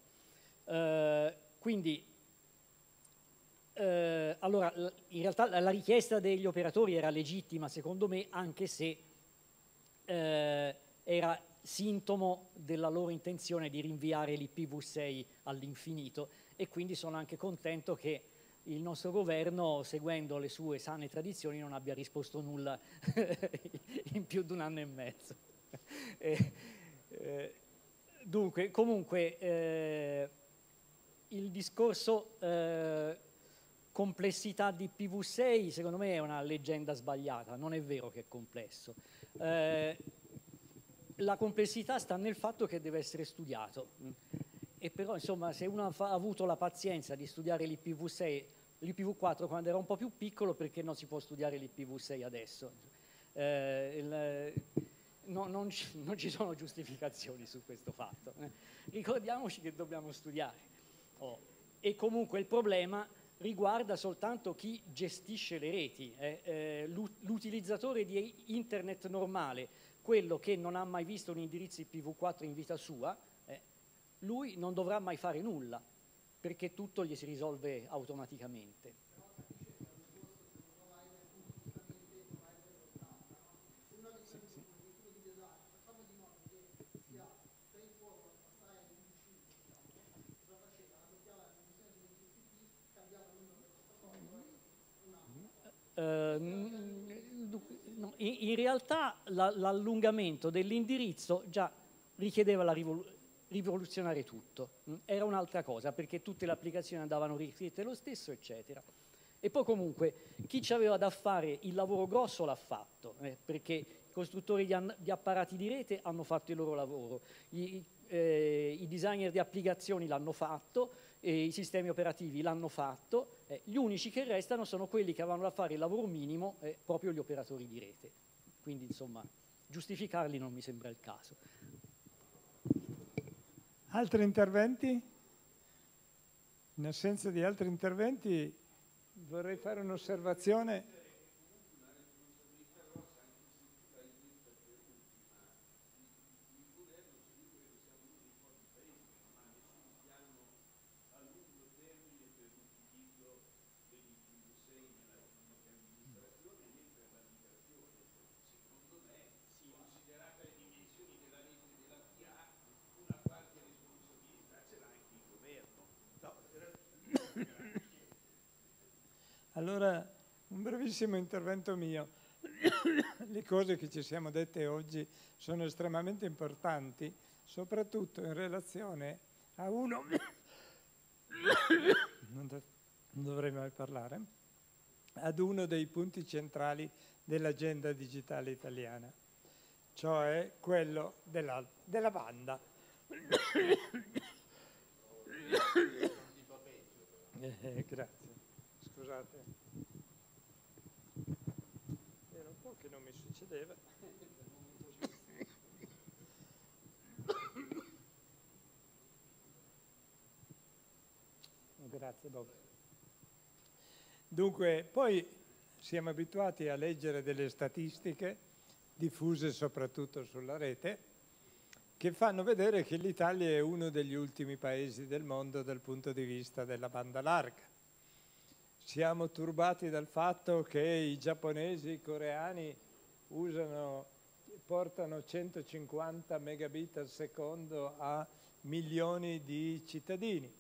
Speaker 5: Allora, in realtà la richiesta degli operatori era legittima secondo me, anche se era sintomo della loro intenzione di rinviare l'IPv6 all'infinito, e quindi sono anche contento che il nostro governo, seguendo le sue sane tradizioni, non abbia risposto nulla in più di un anno e mezzo. Dunque, comunque, il discorso complessità di IPv6 secondo me è una leggenda sbagliata, non è vero che è complesso. La complessità sta nel fatto che deve essere studiato, e però insomma se uno ha avuto la pazienza di studiare l'IPv6, l'IPv4 quando era un po' più piccolo, perché non si può studiare l'IPv6 adesso? Non ci sono giustificazioni su questo fatto. Ricordiamoci che dobbiamo studiare. E comunque il problema riguarda soltanto chi gestisce le reti. L'utilizzatore di internet normale, quello che non ha mai visto un indirizzo IPv4 in vita sua, lui non dovrà mai fare nulla, perché tutto gli si risolve automaticamente. In realtà l'allungamento dell'indirizzo già richiedeva rivoluzionare tutto, era un'altra cosa, perché tutte le applicazioni andavano riscritte lo stesso, eccetera. E poi comunque chi ci aveva da fare il lavoro grosso l'ha fatto, perché i costruttori di apparati di rete hanno fatto il loro lavoro, i designer di applicazioni l'hanno fatto, e i sistemi operativi l'hanno fatto, gli unici che restano sono quelli che avevano da fare il lavoro minimo, proprio gli operatori di rete. Quindi insomma giustificarli non mi sembra il caso.
Speaker 1: Altri interventi? In assenza di altri interventi vorrei fare un'osservazione. Allora, un brevissimo intervento mio. Le cose che ci siamo dette oggi sono estremamente importanti, soprattutto in relazione a uno, non dovrei mai parlare, ad uno dei punti centrali dell'agenda digitale italiana, cioè quello della banda. Grazie. Scusate, era un po' che non mi succedeva. Grazie Bob. Dunque, poi siamo abituati a leggere delle statistiche diffuse soprattutto sulla rete che fanno vedere che l'Italia è uno degli ultimi paesi del mondo dal punto di vista della banda larga. Siamo turbati dal fatto che i giapponesi, i coreani portano 150 megabit al secondo a milioni di cittadini.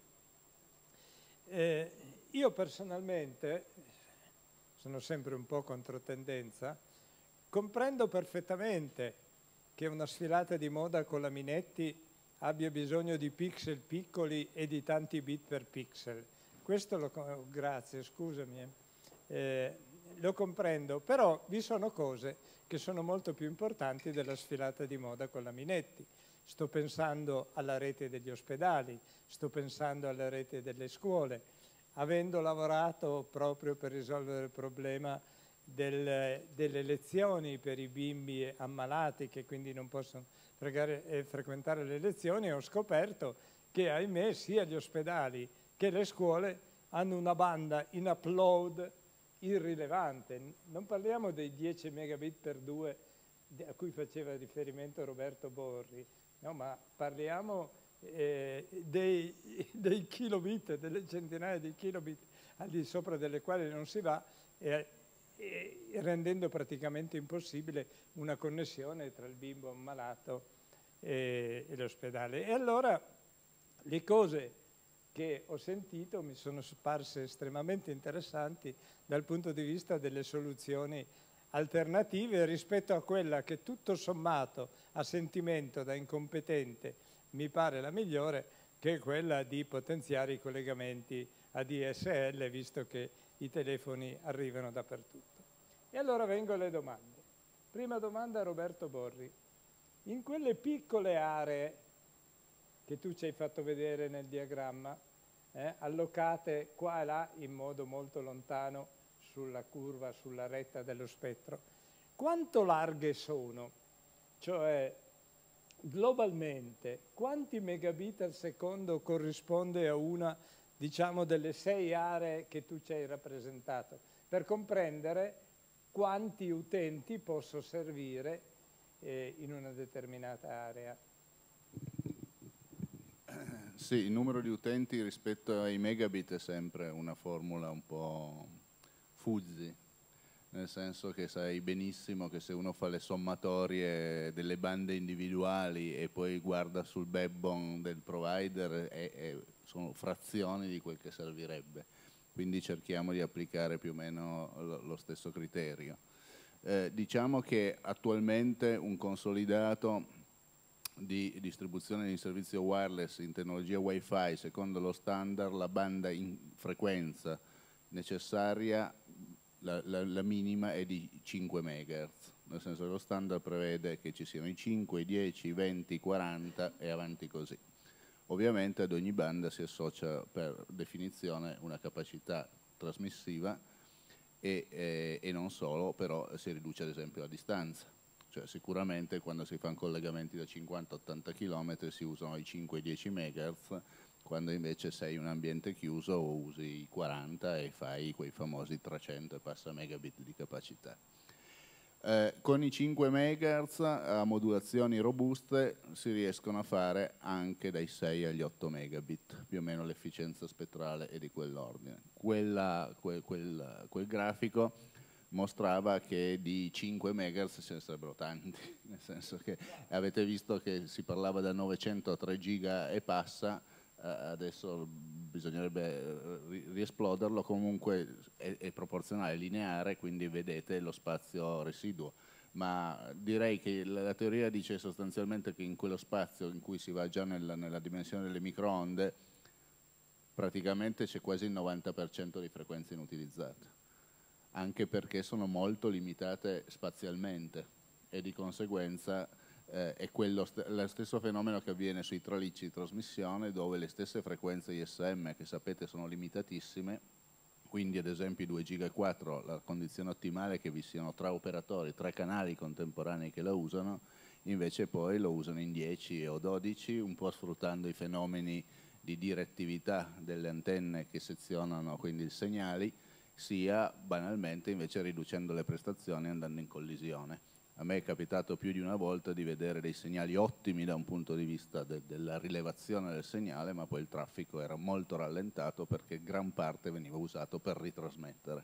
Speaker 1: Io personalmente, sono sempre un po' controtendenza, comprendo perfettamente che una sfilata di moda con la Minetti abbia bisogno di pixel piccoli e di tanti bit per pixel. Questo grazie, scusami, lo comprendo, però vi sono cose che sono molto più importanti della sfilata di moda con la Minetti. Sto pensando alla rete degli ospedali, sto pensando alla rete delle scuole. Avendo lavorato proprio per risolvere il problema delle lezioni per i bimbi ammalati che quindi non possono frequentare le lezioni, ho scoperto che, ahimè, sia gli ospedali che le scuole hanno una banda in upload irrilevante. Non parliamo dei 10 megabit per 2 a cui faceva riferimento Roberto Borri, no, ma parliamo dei kilobit, delle centinaia di kilobit al di sopra delle quali non si va, rendendo praticamente impossibile una connessione tra il bimbo ammalato e l'ospedale. E allora le cose che ho sentito mi sono parse estremamente interessanti dal punto di vista delle soluzioni alternative rispetto a quella che tutto sommato a sentimento da incompetente mi pare la migliore, che è quella di potenziare i collegamenti ADSL, visto che i telefoni arrivano dappertutto. E allora vengo alle domande. Prima domanda a Roberto Borri. In quelle piccole aree che tu ci hai fatto vedere nel diagramma, allocate qua e là in modo molto lontano sulla curva, sulla retta dello spettro, quanto larghe sono? Cioè, globalmente, quanti megabit al secondo corrisponde a una diciamo, delle 6 aree che tu ci hai rappresentato, per comprendere quanti utenti posso servire in una determinata area.
Speaker 3: Sì, il numero di utenti rispetto ai megabit è sempre una formula un po' fuzzi, nel senso che sai benissimo che se uno fa le sommatorie delle bande individuali e poi guarda sul backbone del provider sono frazioni di quel che servirebbe, quindi cerchiamo di applicare più o meno lo stesso criterio. Diciamo che attualmente un consolidato di distribuzione di servizio wireless in tecnologia Wi-Fi, secondo lo standard, la banda in frequenza necessaria, la minima è di 5 MHz, nel senso che lo standard prevede che ci siano i 5, i 10, i 20, i 40 e avanti così. Ovviamente ad ogni banda si associa per definizione una capacità trasmissiva e non solo, però si riduce ad esempio la distanza. Cioè, sicuramente quando si fanno collegamenti da 50-80 km si usano i 5-10 MHz, quando invece sei in un ambiente chiuso usi i 40 e fai quei famosi 300 e passa megabit di capacità. Con i 5 MHz a modulazioni robuste si riescono a fare anche dai 6 agli 8 megabit, più o meno l'efficienza spettrale è di quell'ordine. Quel grafico mostrava che di 5 MHz ce ne sarebbero tanti, nel senso che avete visto che si parlava da 900 a 3 giga e passa, adesso bisognerebbe riesploderlo, comunque è proporzionale, lineare, quindi vedete lo spazio residuo. Ma direi che la teoria dice sostanzialmente che in quello spazio in cui si va già nella dimensione delle microonde, praticamente c'è quasi il 90% di frequenze inutilizzate, anche perché sono molto limitate spazialmente e di conseguenza è lo stesso fenomeno che avviene sui tralicci di trasmissione, dove le stesse frequenze ISM, che sapete sono limitatissime, quindi ad esempio i 2,4 GHz, la condizione ottimale è che vi siano 3 operatori, 3 canali contemporanei che la usano, invece poi lo usano in 10 o 12, un po' sfruttando i fenomeni di direttività delle antenne che sezionano quindi i segnali, sia banalmente invece riducendo le prestazioni e andando in collisione. A me è capitato più di una volta di vedere dei segnali ottimi da un punto di vista della rilevazione del segnale, ma poi il traffico era molto rallentato perché gran parte veniva usato per ritrasmettere.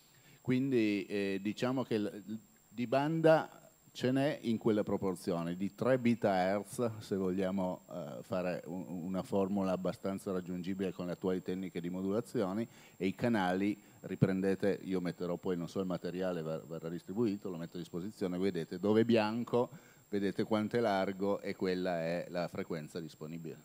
Speaker 3: Quindi diciamo che di banda ce n'è in quelle proporzioni, di 3 bit/Hz, se vogliamo fare una formula abbastanza raggiungibile con le attuali tecniche di modulazioni, e i canali, riprendete, io metterò poi, non so, il materiale verrà distribuito, lo metto a disposizione, vedete dove è bianco, vedete quanto è largo e quella è la frequenza disponibile.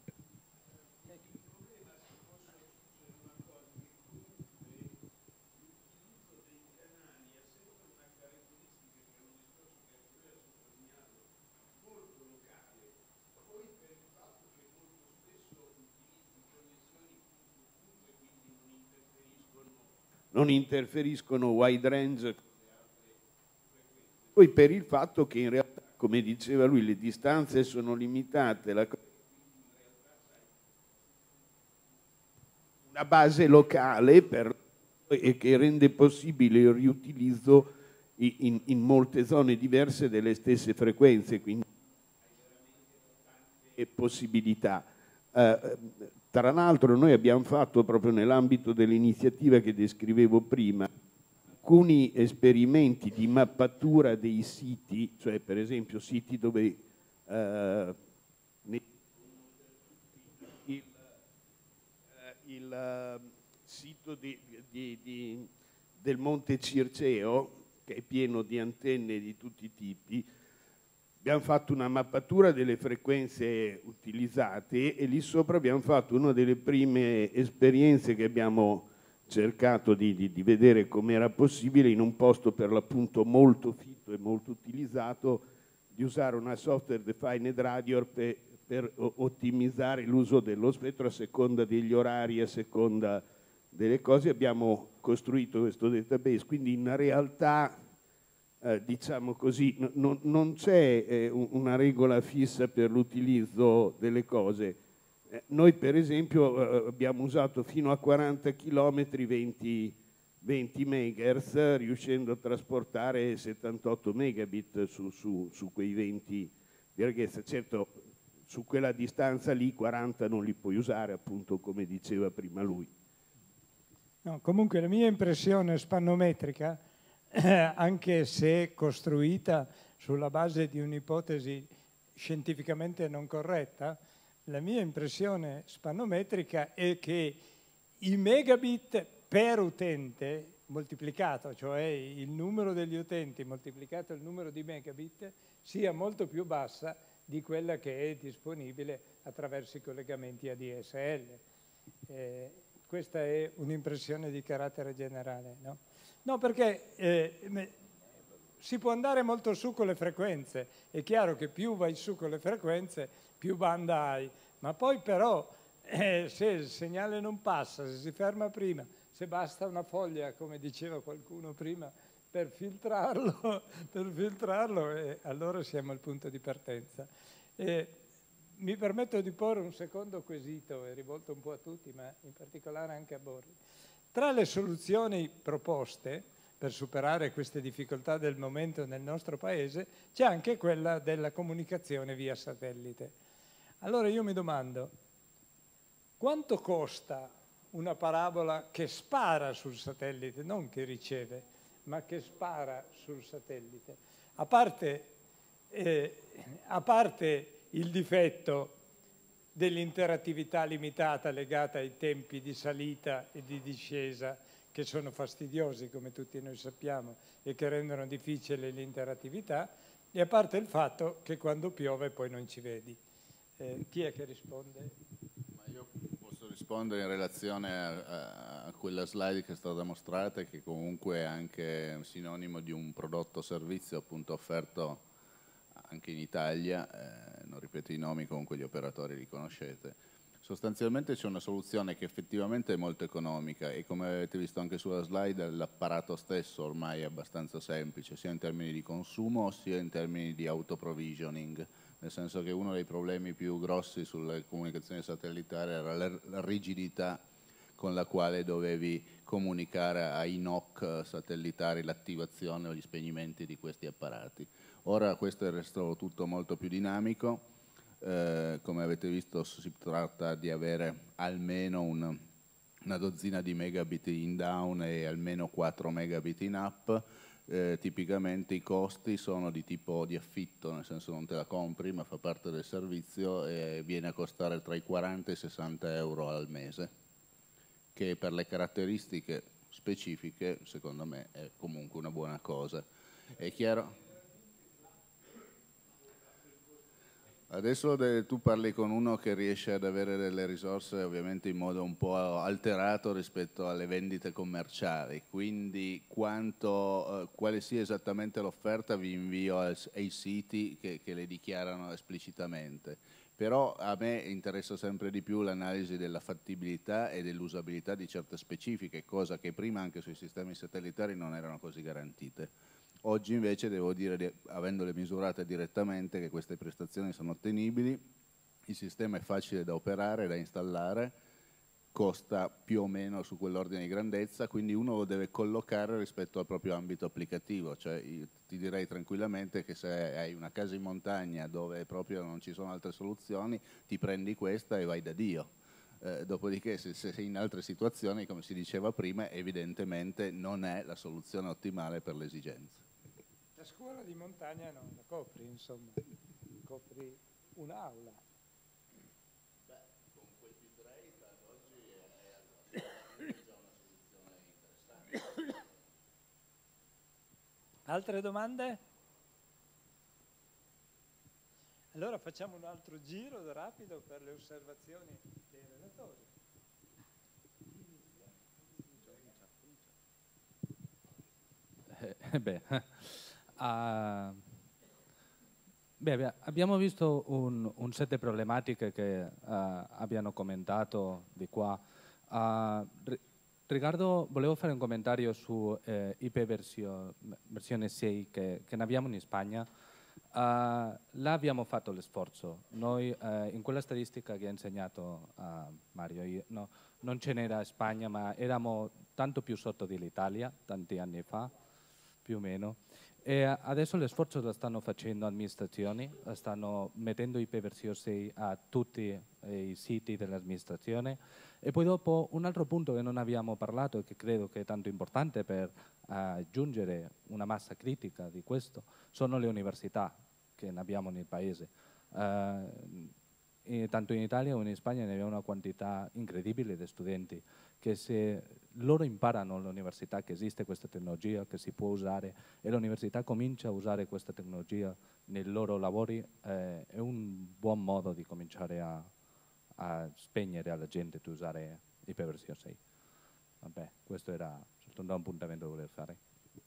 Speaker 7: Non interferiscono wide range, poi per il fatto che in realtà, come diceva lui, le distanze sono limitate, una base locale e che rende possibile il riutilizzo in molte zone diverse delle stesse frequenze, quindi possibilità. Tra l'altro noi abbiamo fatto proprio nell'ambito dell'iniziativa che descrivevo prima alcuni esperimenti di mappatura dei siti, cioè per esempio siti dove il sito del Monte Circeo, che è pieno di antenne di tutti i tipi. Abbiamo fatto una mappatura delle frequenze utilizzate e lì sopra abbiamo fatto una delle prime esperienze che abbiamo cercato di vedere come era possibile in un posto per l'appunto molto fitto e molto utilizzato, di usare una software defined radio per ottimizzare l'uso dello spettro a seconda degli orari, a seconda delle cose. Abbiamo costruito questo database, quindi in realtà diciamo così, non c'è una regola fissa per l'utilizzo delle cose. Noi per esempio abbiamo usato fino a 40 km 20 MHz, riuscendo a trasportare 78 megabit su quei 20 di larghezza. Certo, su quella distanza lì 40 non li puoi usare, appunto, come diceva prima lui.
Speaker 1: No, comunque la mia impressione spannometrica, anche se costruita sulla base di un'ipotesi scientificamente non corretta, la mia impressione spannometrica è che i megabit per utente moltiplicato, cioè il numero degli utenti moltiplicato il numero di megabit, sia molto più bassa di quella che è disponibile attraverso i collegamenti ADSL. Questa è un'impressione di carattere generale, no? No, perché si può andare molto su con le frequenze, è chiaro che più vai su con le frequenze, più banda hai, ma poi però se il segnale non passa, se si ferma prima, se basta una foglia, come diceva qualcuno prima, per filtrarlo, allora siamo al punto di partenza. Mi permetto di porre un secondo quesito, è rivolto un po' a tutti, ma in particolare anche a Borri. Tra le soluzioni proposte per superare queste difficoltà del momento nel nostro Paese c'è anche quella della comunicazione via satellite. Allora io mi domando, quanto costa una parabola che spara sul satellite, non che riceve, ma che spara sul satellite? A parte il difetto dell'interattività limitata legata ai tempi di salita e di discesa, che sono fastidiosi, come tutti noi sappiamo, e che rendono difficile l'interattività, e a parte il fatto che quando piove poi non ci vedi. Chi è che risponde?
Speaker 3: Ma io posso rispondere in relazione a quella slide che è stata mostrata e che comunque è anche un sinonimo di un prodotto o servizio appunto offerto anche in Italia, non ripeto i nomi, comunque gli operatori li conoscete. Sostanzialmente c'è una soluzione che effettivamente è molto economica e, come avete visto anche sulla slide, l'apparato stesso ormai è abbastanza semplice, sia in termini di consumo sia in termini di auto-provisioning, nel senso che uno dei problemi più grossi sulle comunicazioni satellitari era la rigidità con la quale dovevi comunicare ai NOC satellitari l'attivazione o gli spegnimenti di questi apparati. Ora questo è resto tutto molto più dinamico. Come avete visto si tratta di avere almeno una dozzina di megabit in down e almeno 4 megabit in up. Tipicamente i costi sono di tipo di affitto, nel senso non te la compri ma fa parte del servizio e viene a costare tra i 40 e i 60 euro al mese, che per le caratteristiche specifiche secondo me è comunque una buona cosa. È chiaro? Adesso tu parli con uno che riesce ad avere delle risorse ovviamente in modo un po' alterato rispetto alle vendite commerciali, quindi quale sia esattamente l'offerta vi invio ai siti che le dichiarano esplicitamente. Però a me interessa sempre di più l'analisi della fattibilità e dell'usabilità di certe specifiche, cosa che prima anche sui sistemi satellitari non erano così garantite. Oggi invece devo dire, avendole misurate direttamente, che queste prestazioni sono ottenibili, il sistema è facile da operare, da installare, costa più o meno su quell'ordine di grandezza, quindi uno lo deve collocare rispetto al proprio ambito applicativo. Cioè, ti direi tranquillamente che se hai una casa in montagna dove proprio non ci sono altre soluzioni, ti prendi questa e vai da Dio. Dopodiché se sei in altre situazioni, come si diceva prima, evidentemente non è la soluzione ottimale per le esigenze.
Speaker 1: La scuola di montagna non la copri, insomma, copri un'aula.
Speaker 3: Beh, con quel bitrate ad oggi è già una soluzione interessante.
Speaker 1: Altre domande? Allora facciamo un altro giro rapido per le osservazioni dei relatori.
Speaker 4: Abbiamo visto un set di problematiche che abbiamo commentato di qua. Riccardo, volevo fare un commentario su IP versione 6 che ne abbiamo in Spagna. Là abbiamo fatto l'esforzo. Noi, in quella statistica che ha insegnato a Mario, non ce n'era in Spagna, ma eravamo tanto più sotto dell'Italia, tanti anni fa, più o meno. E adesso l'esforzo lo stanno facendo amministrazioni, stanno mettendo IPv6 a tutti i siti dell'amministrazione. E poi dopo un altro punto che non abbiamo parlato e che credo che è tanto importante per aggiungere una massa critica di questo sono le università che ne abbiamo nel paese. Tanto in Italia come in Spagna ne abbiamo una quantità incredibile di studenti che se loro imparano all'università che esiste questa tecnologia, che si può usare e l'università comincia a usare questa tecnologia nei loro lavori, è un buon modo di cominciare a spegnere alla gente di usare IPv6. Vabbè, questo era soltanto un appuntamento che volevo fare.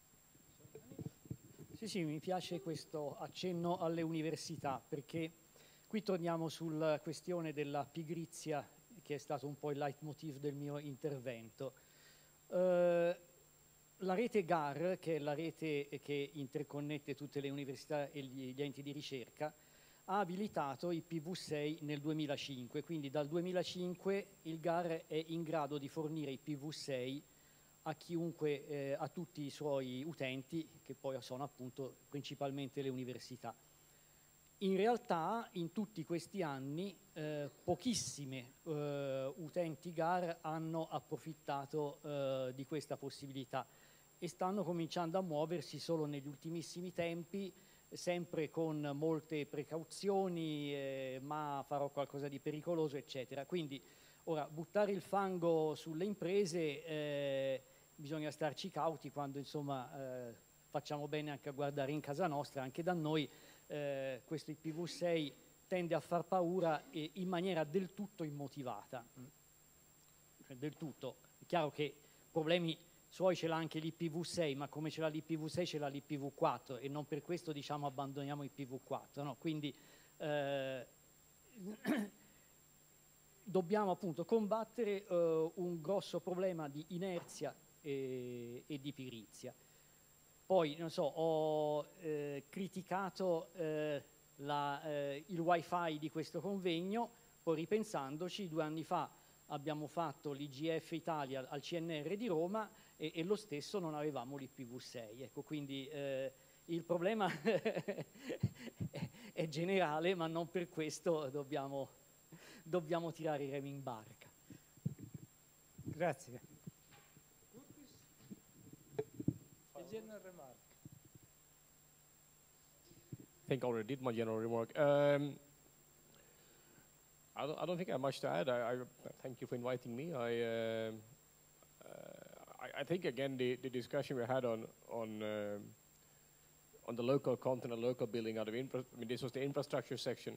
Speaker 5: Sì, mi piace questo accenno alle università, perché qui torniamo sulla questione della pigrizia, che è stato un po' il leitmotiv del mio intervento. La rete GAR, che è la rete che interconnette tutte le università e gli enti di ricerca, ha abilitato IPv6 nel 2005, quindi dal 2005 il GAR è in grado di fornire IPv6 a chiunque, a tutti i suoi utenti, che poi sono appunto principalmente le università. In realtà in tutti questi anni pochissime utenti GAR hanno approfittato di questa possibilità e stanno cominciando a muoversi solo negli ultimissimi tempi, sempre con molte precauzioni, ma farò qualcosa di pericoloso, eccetera. Quindi ora buttare il fango sulle imprese, bisogna starci cauti quando insomma facciamo bene anche a guardare in casa nostra, anche da noi. Questo IPv6 tende a far paura e in maniera del tutto immotivata, cioè del tutto. È chiaro che problemi suoi ce l'ha anche l'IPv6, ma come ce l'ha l'IPv6 ce l'ha l'IPv4 e non per questo diciamo abbandoniamo IPv4, no? Quindi dobbiamo appunto combattere un grosso problema di inerzia e di pigrizia. Poi, non so, ho criticato il wifi di questo convegno, poi ripensandoci 2 anni fa abbiamo fatto l'IGF Italia al CNR di Roma e lo stesso non avevamo l'IPv6. Ecco, quindi il problema è generale, ma non per questo dobbiamo tirare i remi in barca.
Speaker 1: Grazie. General remark.
Speaker 2: I think I already did my general remark. I don't think I have much to add. I thank you for inviting me. I think again the discussion we had on the local content and local building out of I mean, this was the infrastructure session,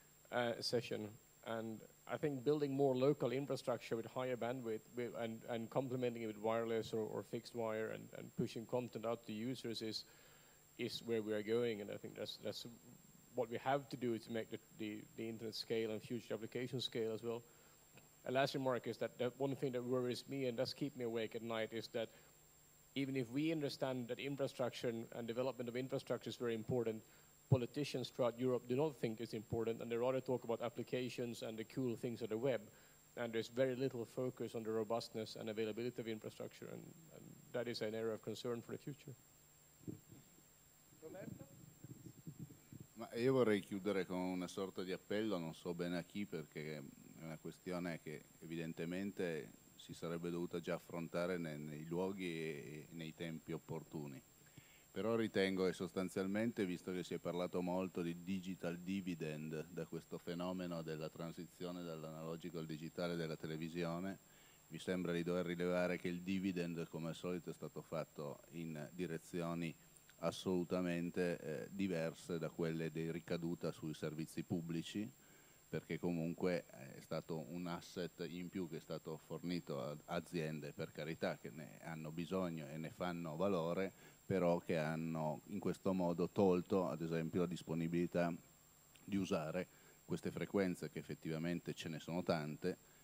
Speaker 2: and I think building more local infrastructure with higher bandwidth and complementing it with wireless or fixed wire and pushing content out to users is where we are going, and I think that's what we have to do to make the internet scale and future application scale as well. A last remark is that one thing that worries me and does keep me awake at night is that even if we understand that infrastructure and development of infrastructure is very important, politicians throughout Europe do not think it's important, and they rather talk about applications and the cool things of the web, and there's very little focus on the robustness and availability of infrastructure, and that is an area of concern for the future.
Speaker 1: Roberto?
Speaker 3: Ma io vorrei chiudere con una sorta di appello, non so bene a chi, perché è una questione che evidentemente si sarebbe dovuta già affrontare nei luoghi e nei tempi opportuni. Però ritengo che sostanzialmente, visto che si è parlato molto di digital dividend, da questo fenomeno della transizione dall'analogico al digitale della televisione, mi sembra di dover rilevare che il dividend, come al solito, è stato fatto in direzioni assolutamente diverse da quelle di ricaduta sui servizi pubblici, perché comunque è stato un asset in più che è stato fornito a aziende, per carità, che ne hanno bisogno e ne fanno valore, però che hanno in questo modo tolto, ad esempio, la disponibilità di usare queste frequenze, che effettivamente ce ne sono tante,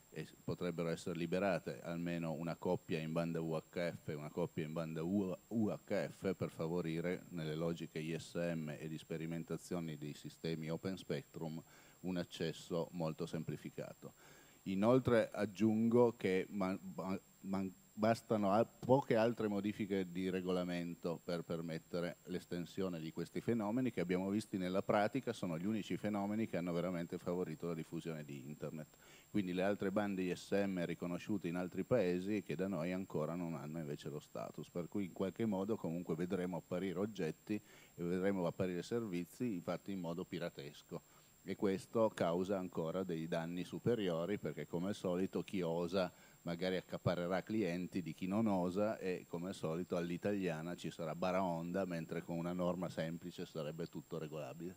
Speaker 3: e potrebbero essere liberate almeno una coppia in banda UHF e una coppia in banda UHF per favorire, nelle logiche ISM e di sperimentazioni di sistemi open spectrum, un accesso molto semplificato. Inoltre aggiungo che bastano poche altre modifiche di regolamento per permettere l'estensione di questi fenomeni che abbiamo visti nella pratica, sono gli unici fenomeni che hanno veramente favorito la diffusione di Internet. Quindi le altre bande ISM riconosciute in altri paesi che da noi ancora non hanno invece lo status, per cui in qualche modo comunque vedremo apparire oggetti e vedremo apparire servizi fatti in modo piratesco. E questo causa ancora dei danni superiori perché come al solito chi osa magari accaparrerà clienti di chi non osa e come al solito all'italiana ci sarà baraonda mentre con una norma semplice sarebbe tutto regolabile.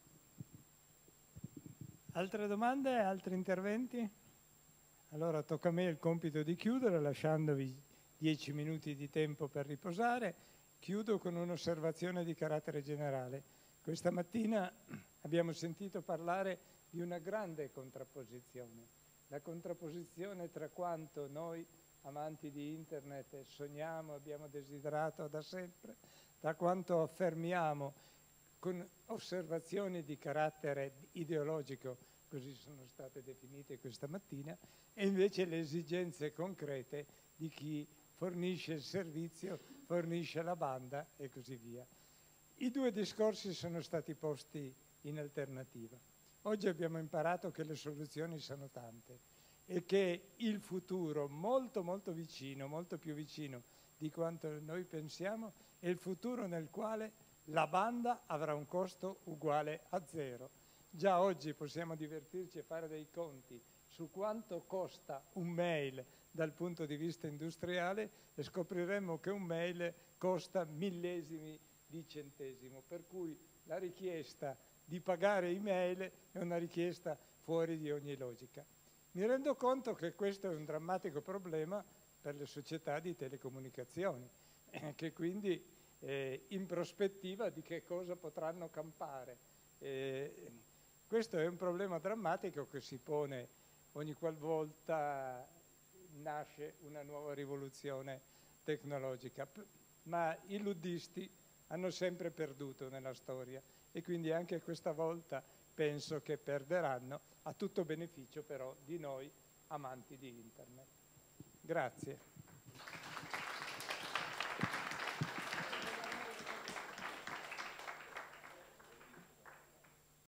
Speaker 1: Altre domande? Altri interventi? Allora tocca a me il compito di chiudere lasciandovi 10 minuti di tempo per riposare. Chiudo con un'osservazione di carattere generale. Questa mattina abbiamo sentito parlare di una grande contrapposizione, la contrapposizione tra quanto noi amanti di Internet sogniamo, abbiamo desiderato da sempre, da quanto affermiamo con osservazioni di carattere ideologico, così sono state definite questa mattina, e invece le esigenze concrete di chi fornisce il servizio, fornisce la banda e così via. I due discorsi sono stati posti in alternativa. Oggi abbiamo imparato che le soluzioni sono tante e che il futuro molto molto vicino, molto più vicino di quanto noi pensiamo, è il futuro nel quale la banda avrà un costo uguale a zero. Già oggi possiamo divertirci e fare dei conti su quanto costa un mail dal punto di vista industriale e scopriremo che un mail costa millesimi di centesimo, per cui la richiesta di pagare email è una richiesta fuori di ogni logica. Mi rendo conto che questo è un drammatico problema per le società di telecomunicazioni, che quindi in prospettiva di che cosa potranno campare. Questo è un problema drammatico che si pone ogni qualvolta nasce una nuova rivoluzione tecnologica, ma i luddisti hanno sempre perduto nella storia e quindi anche questa volta penso che perderanno, a tutto beneficio però di noi amanti di Internet. Grazie.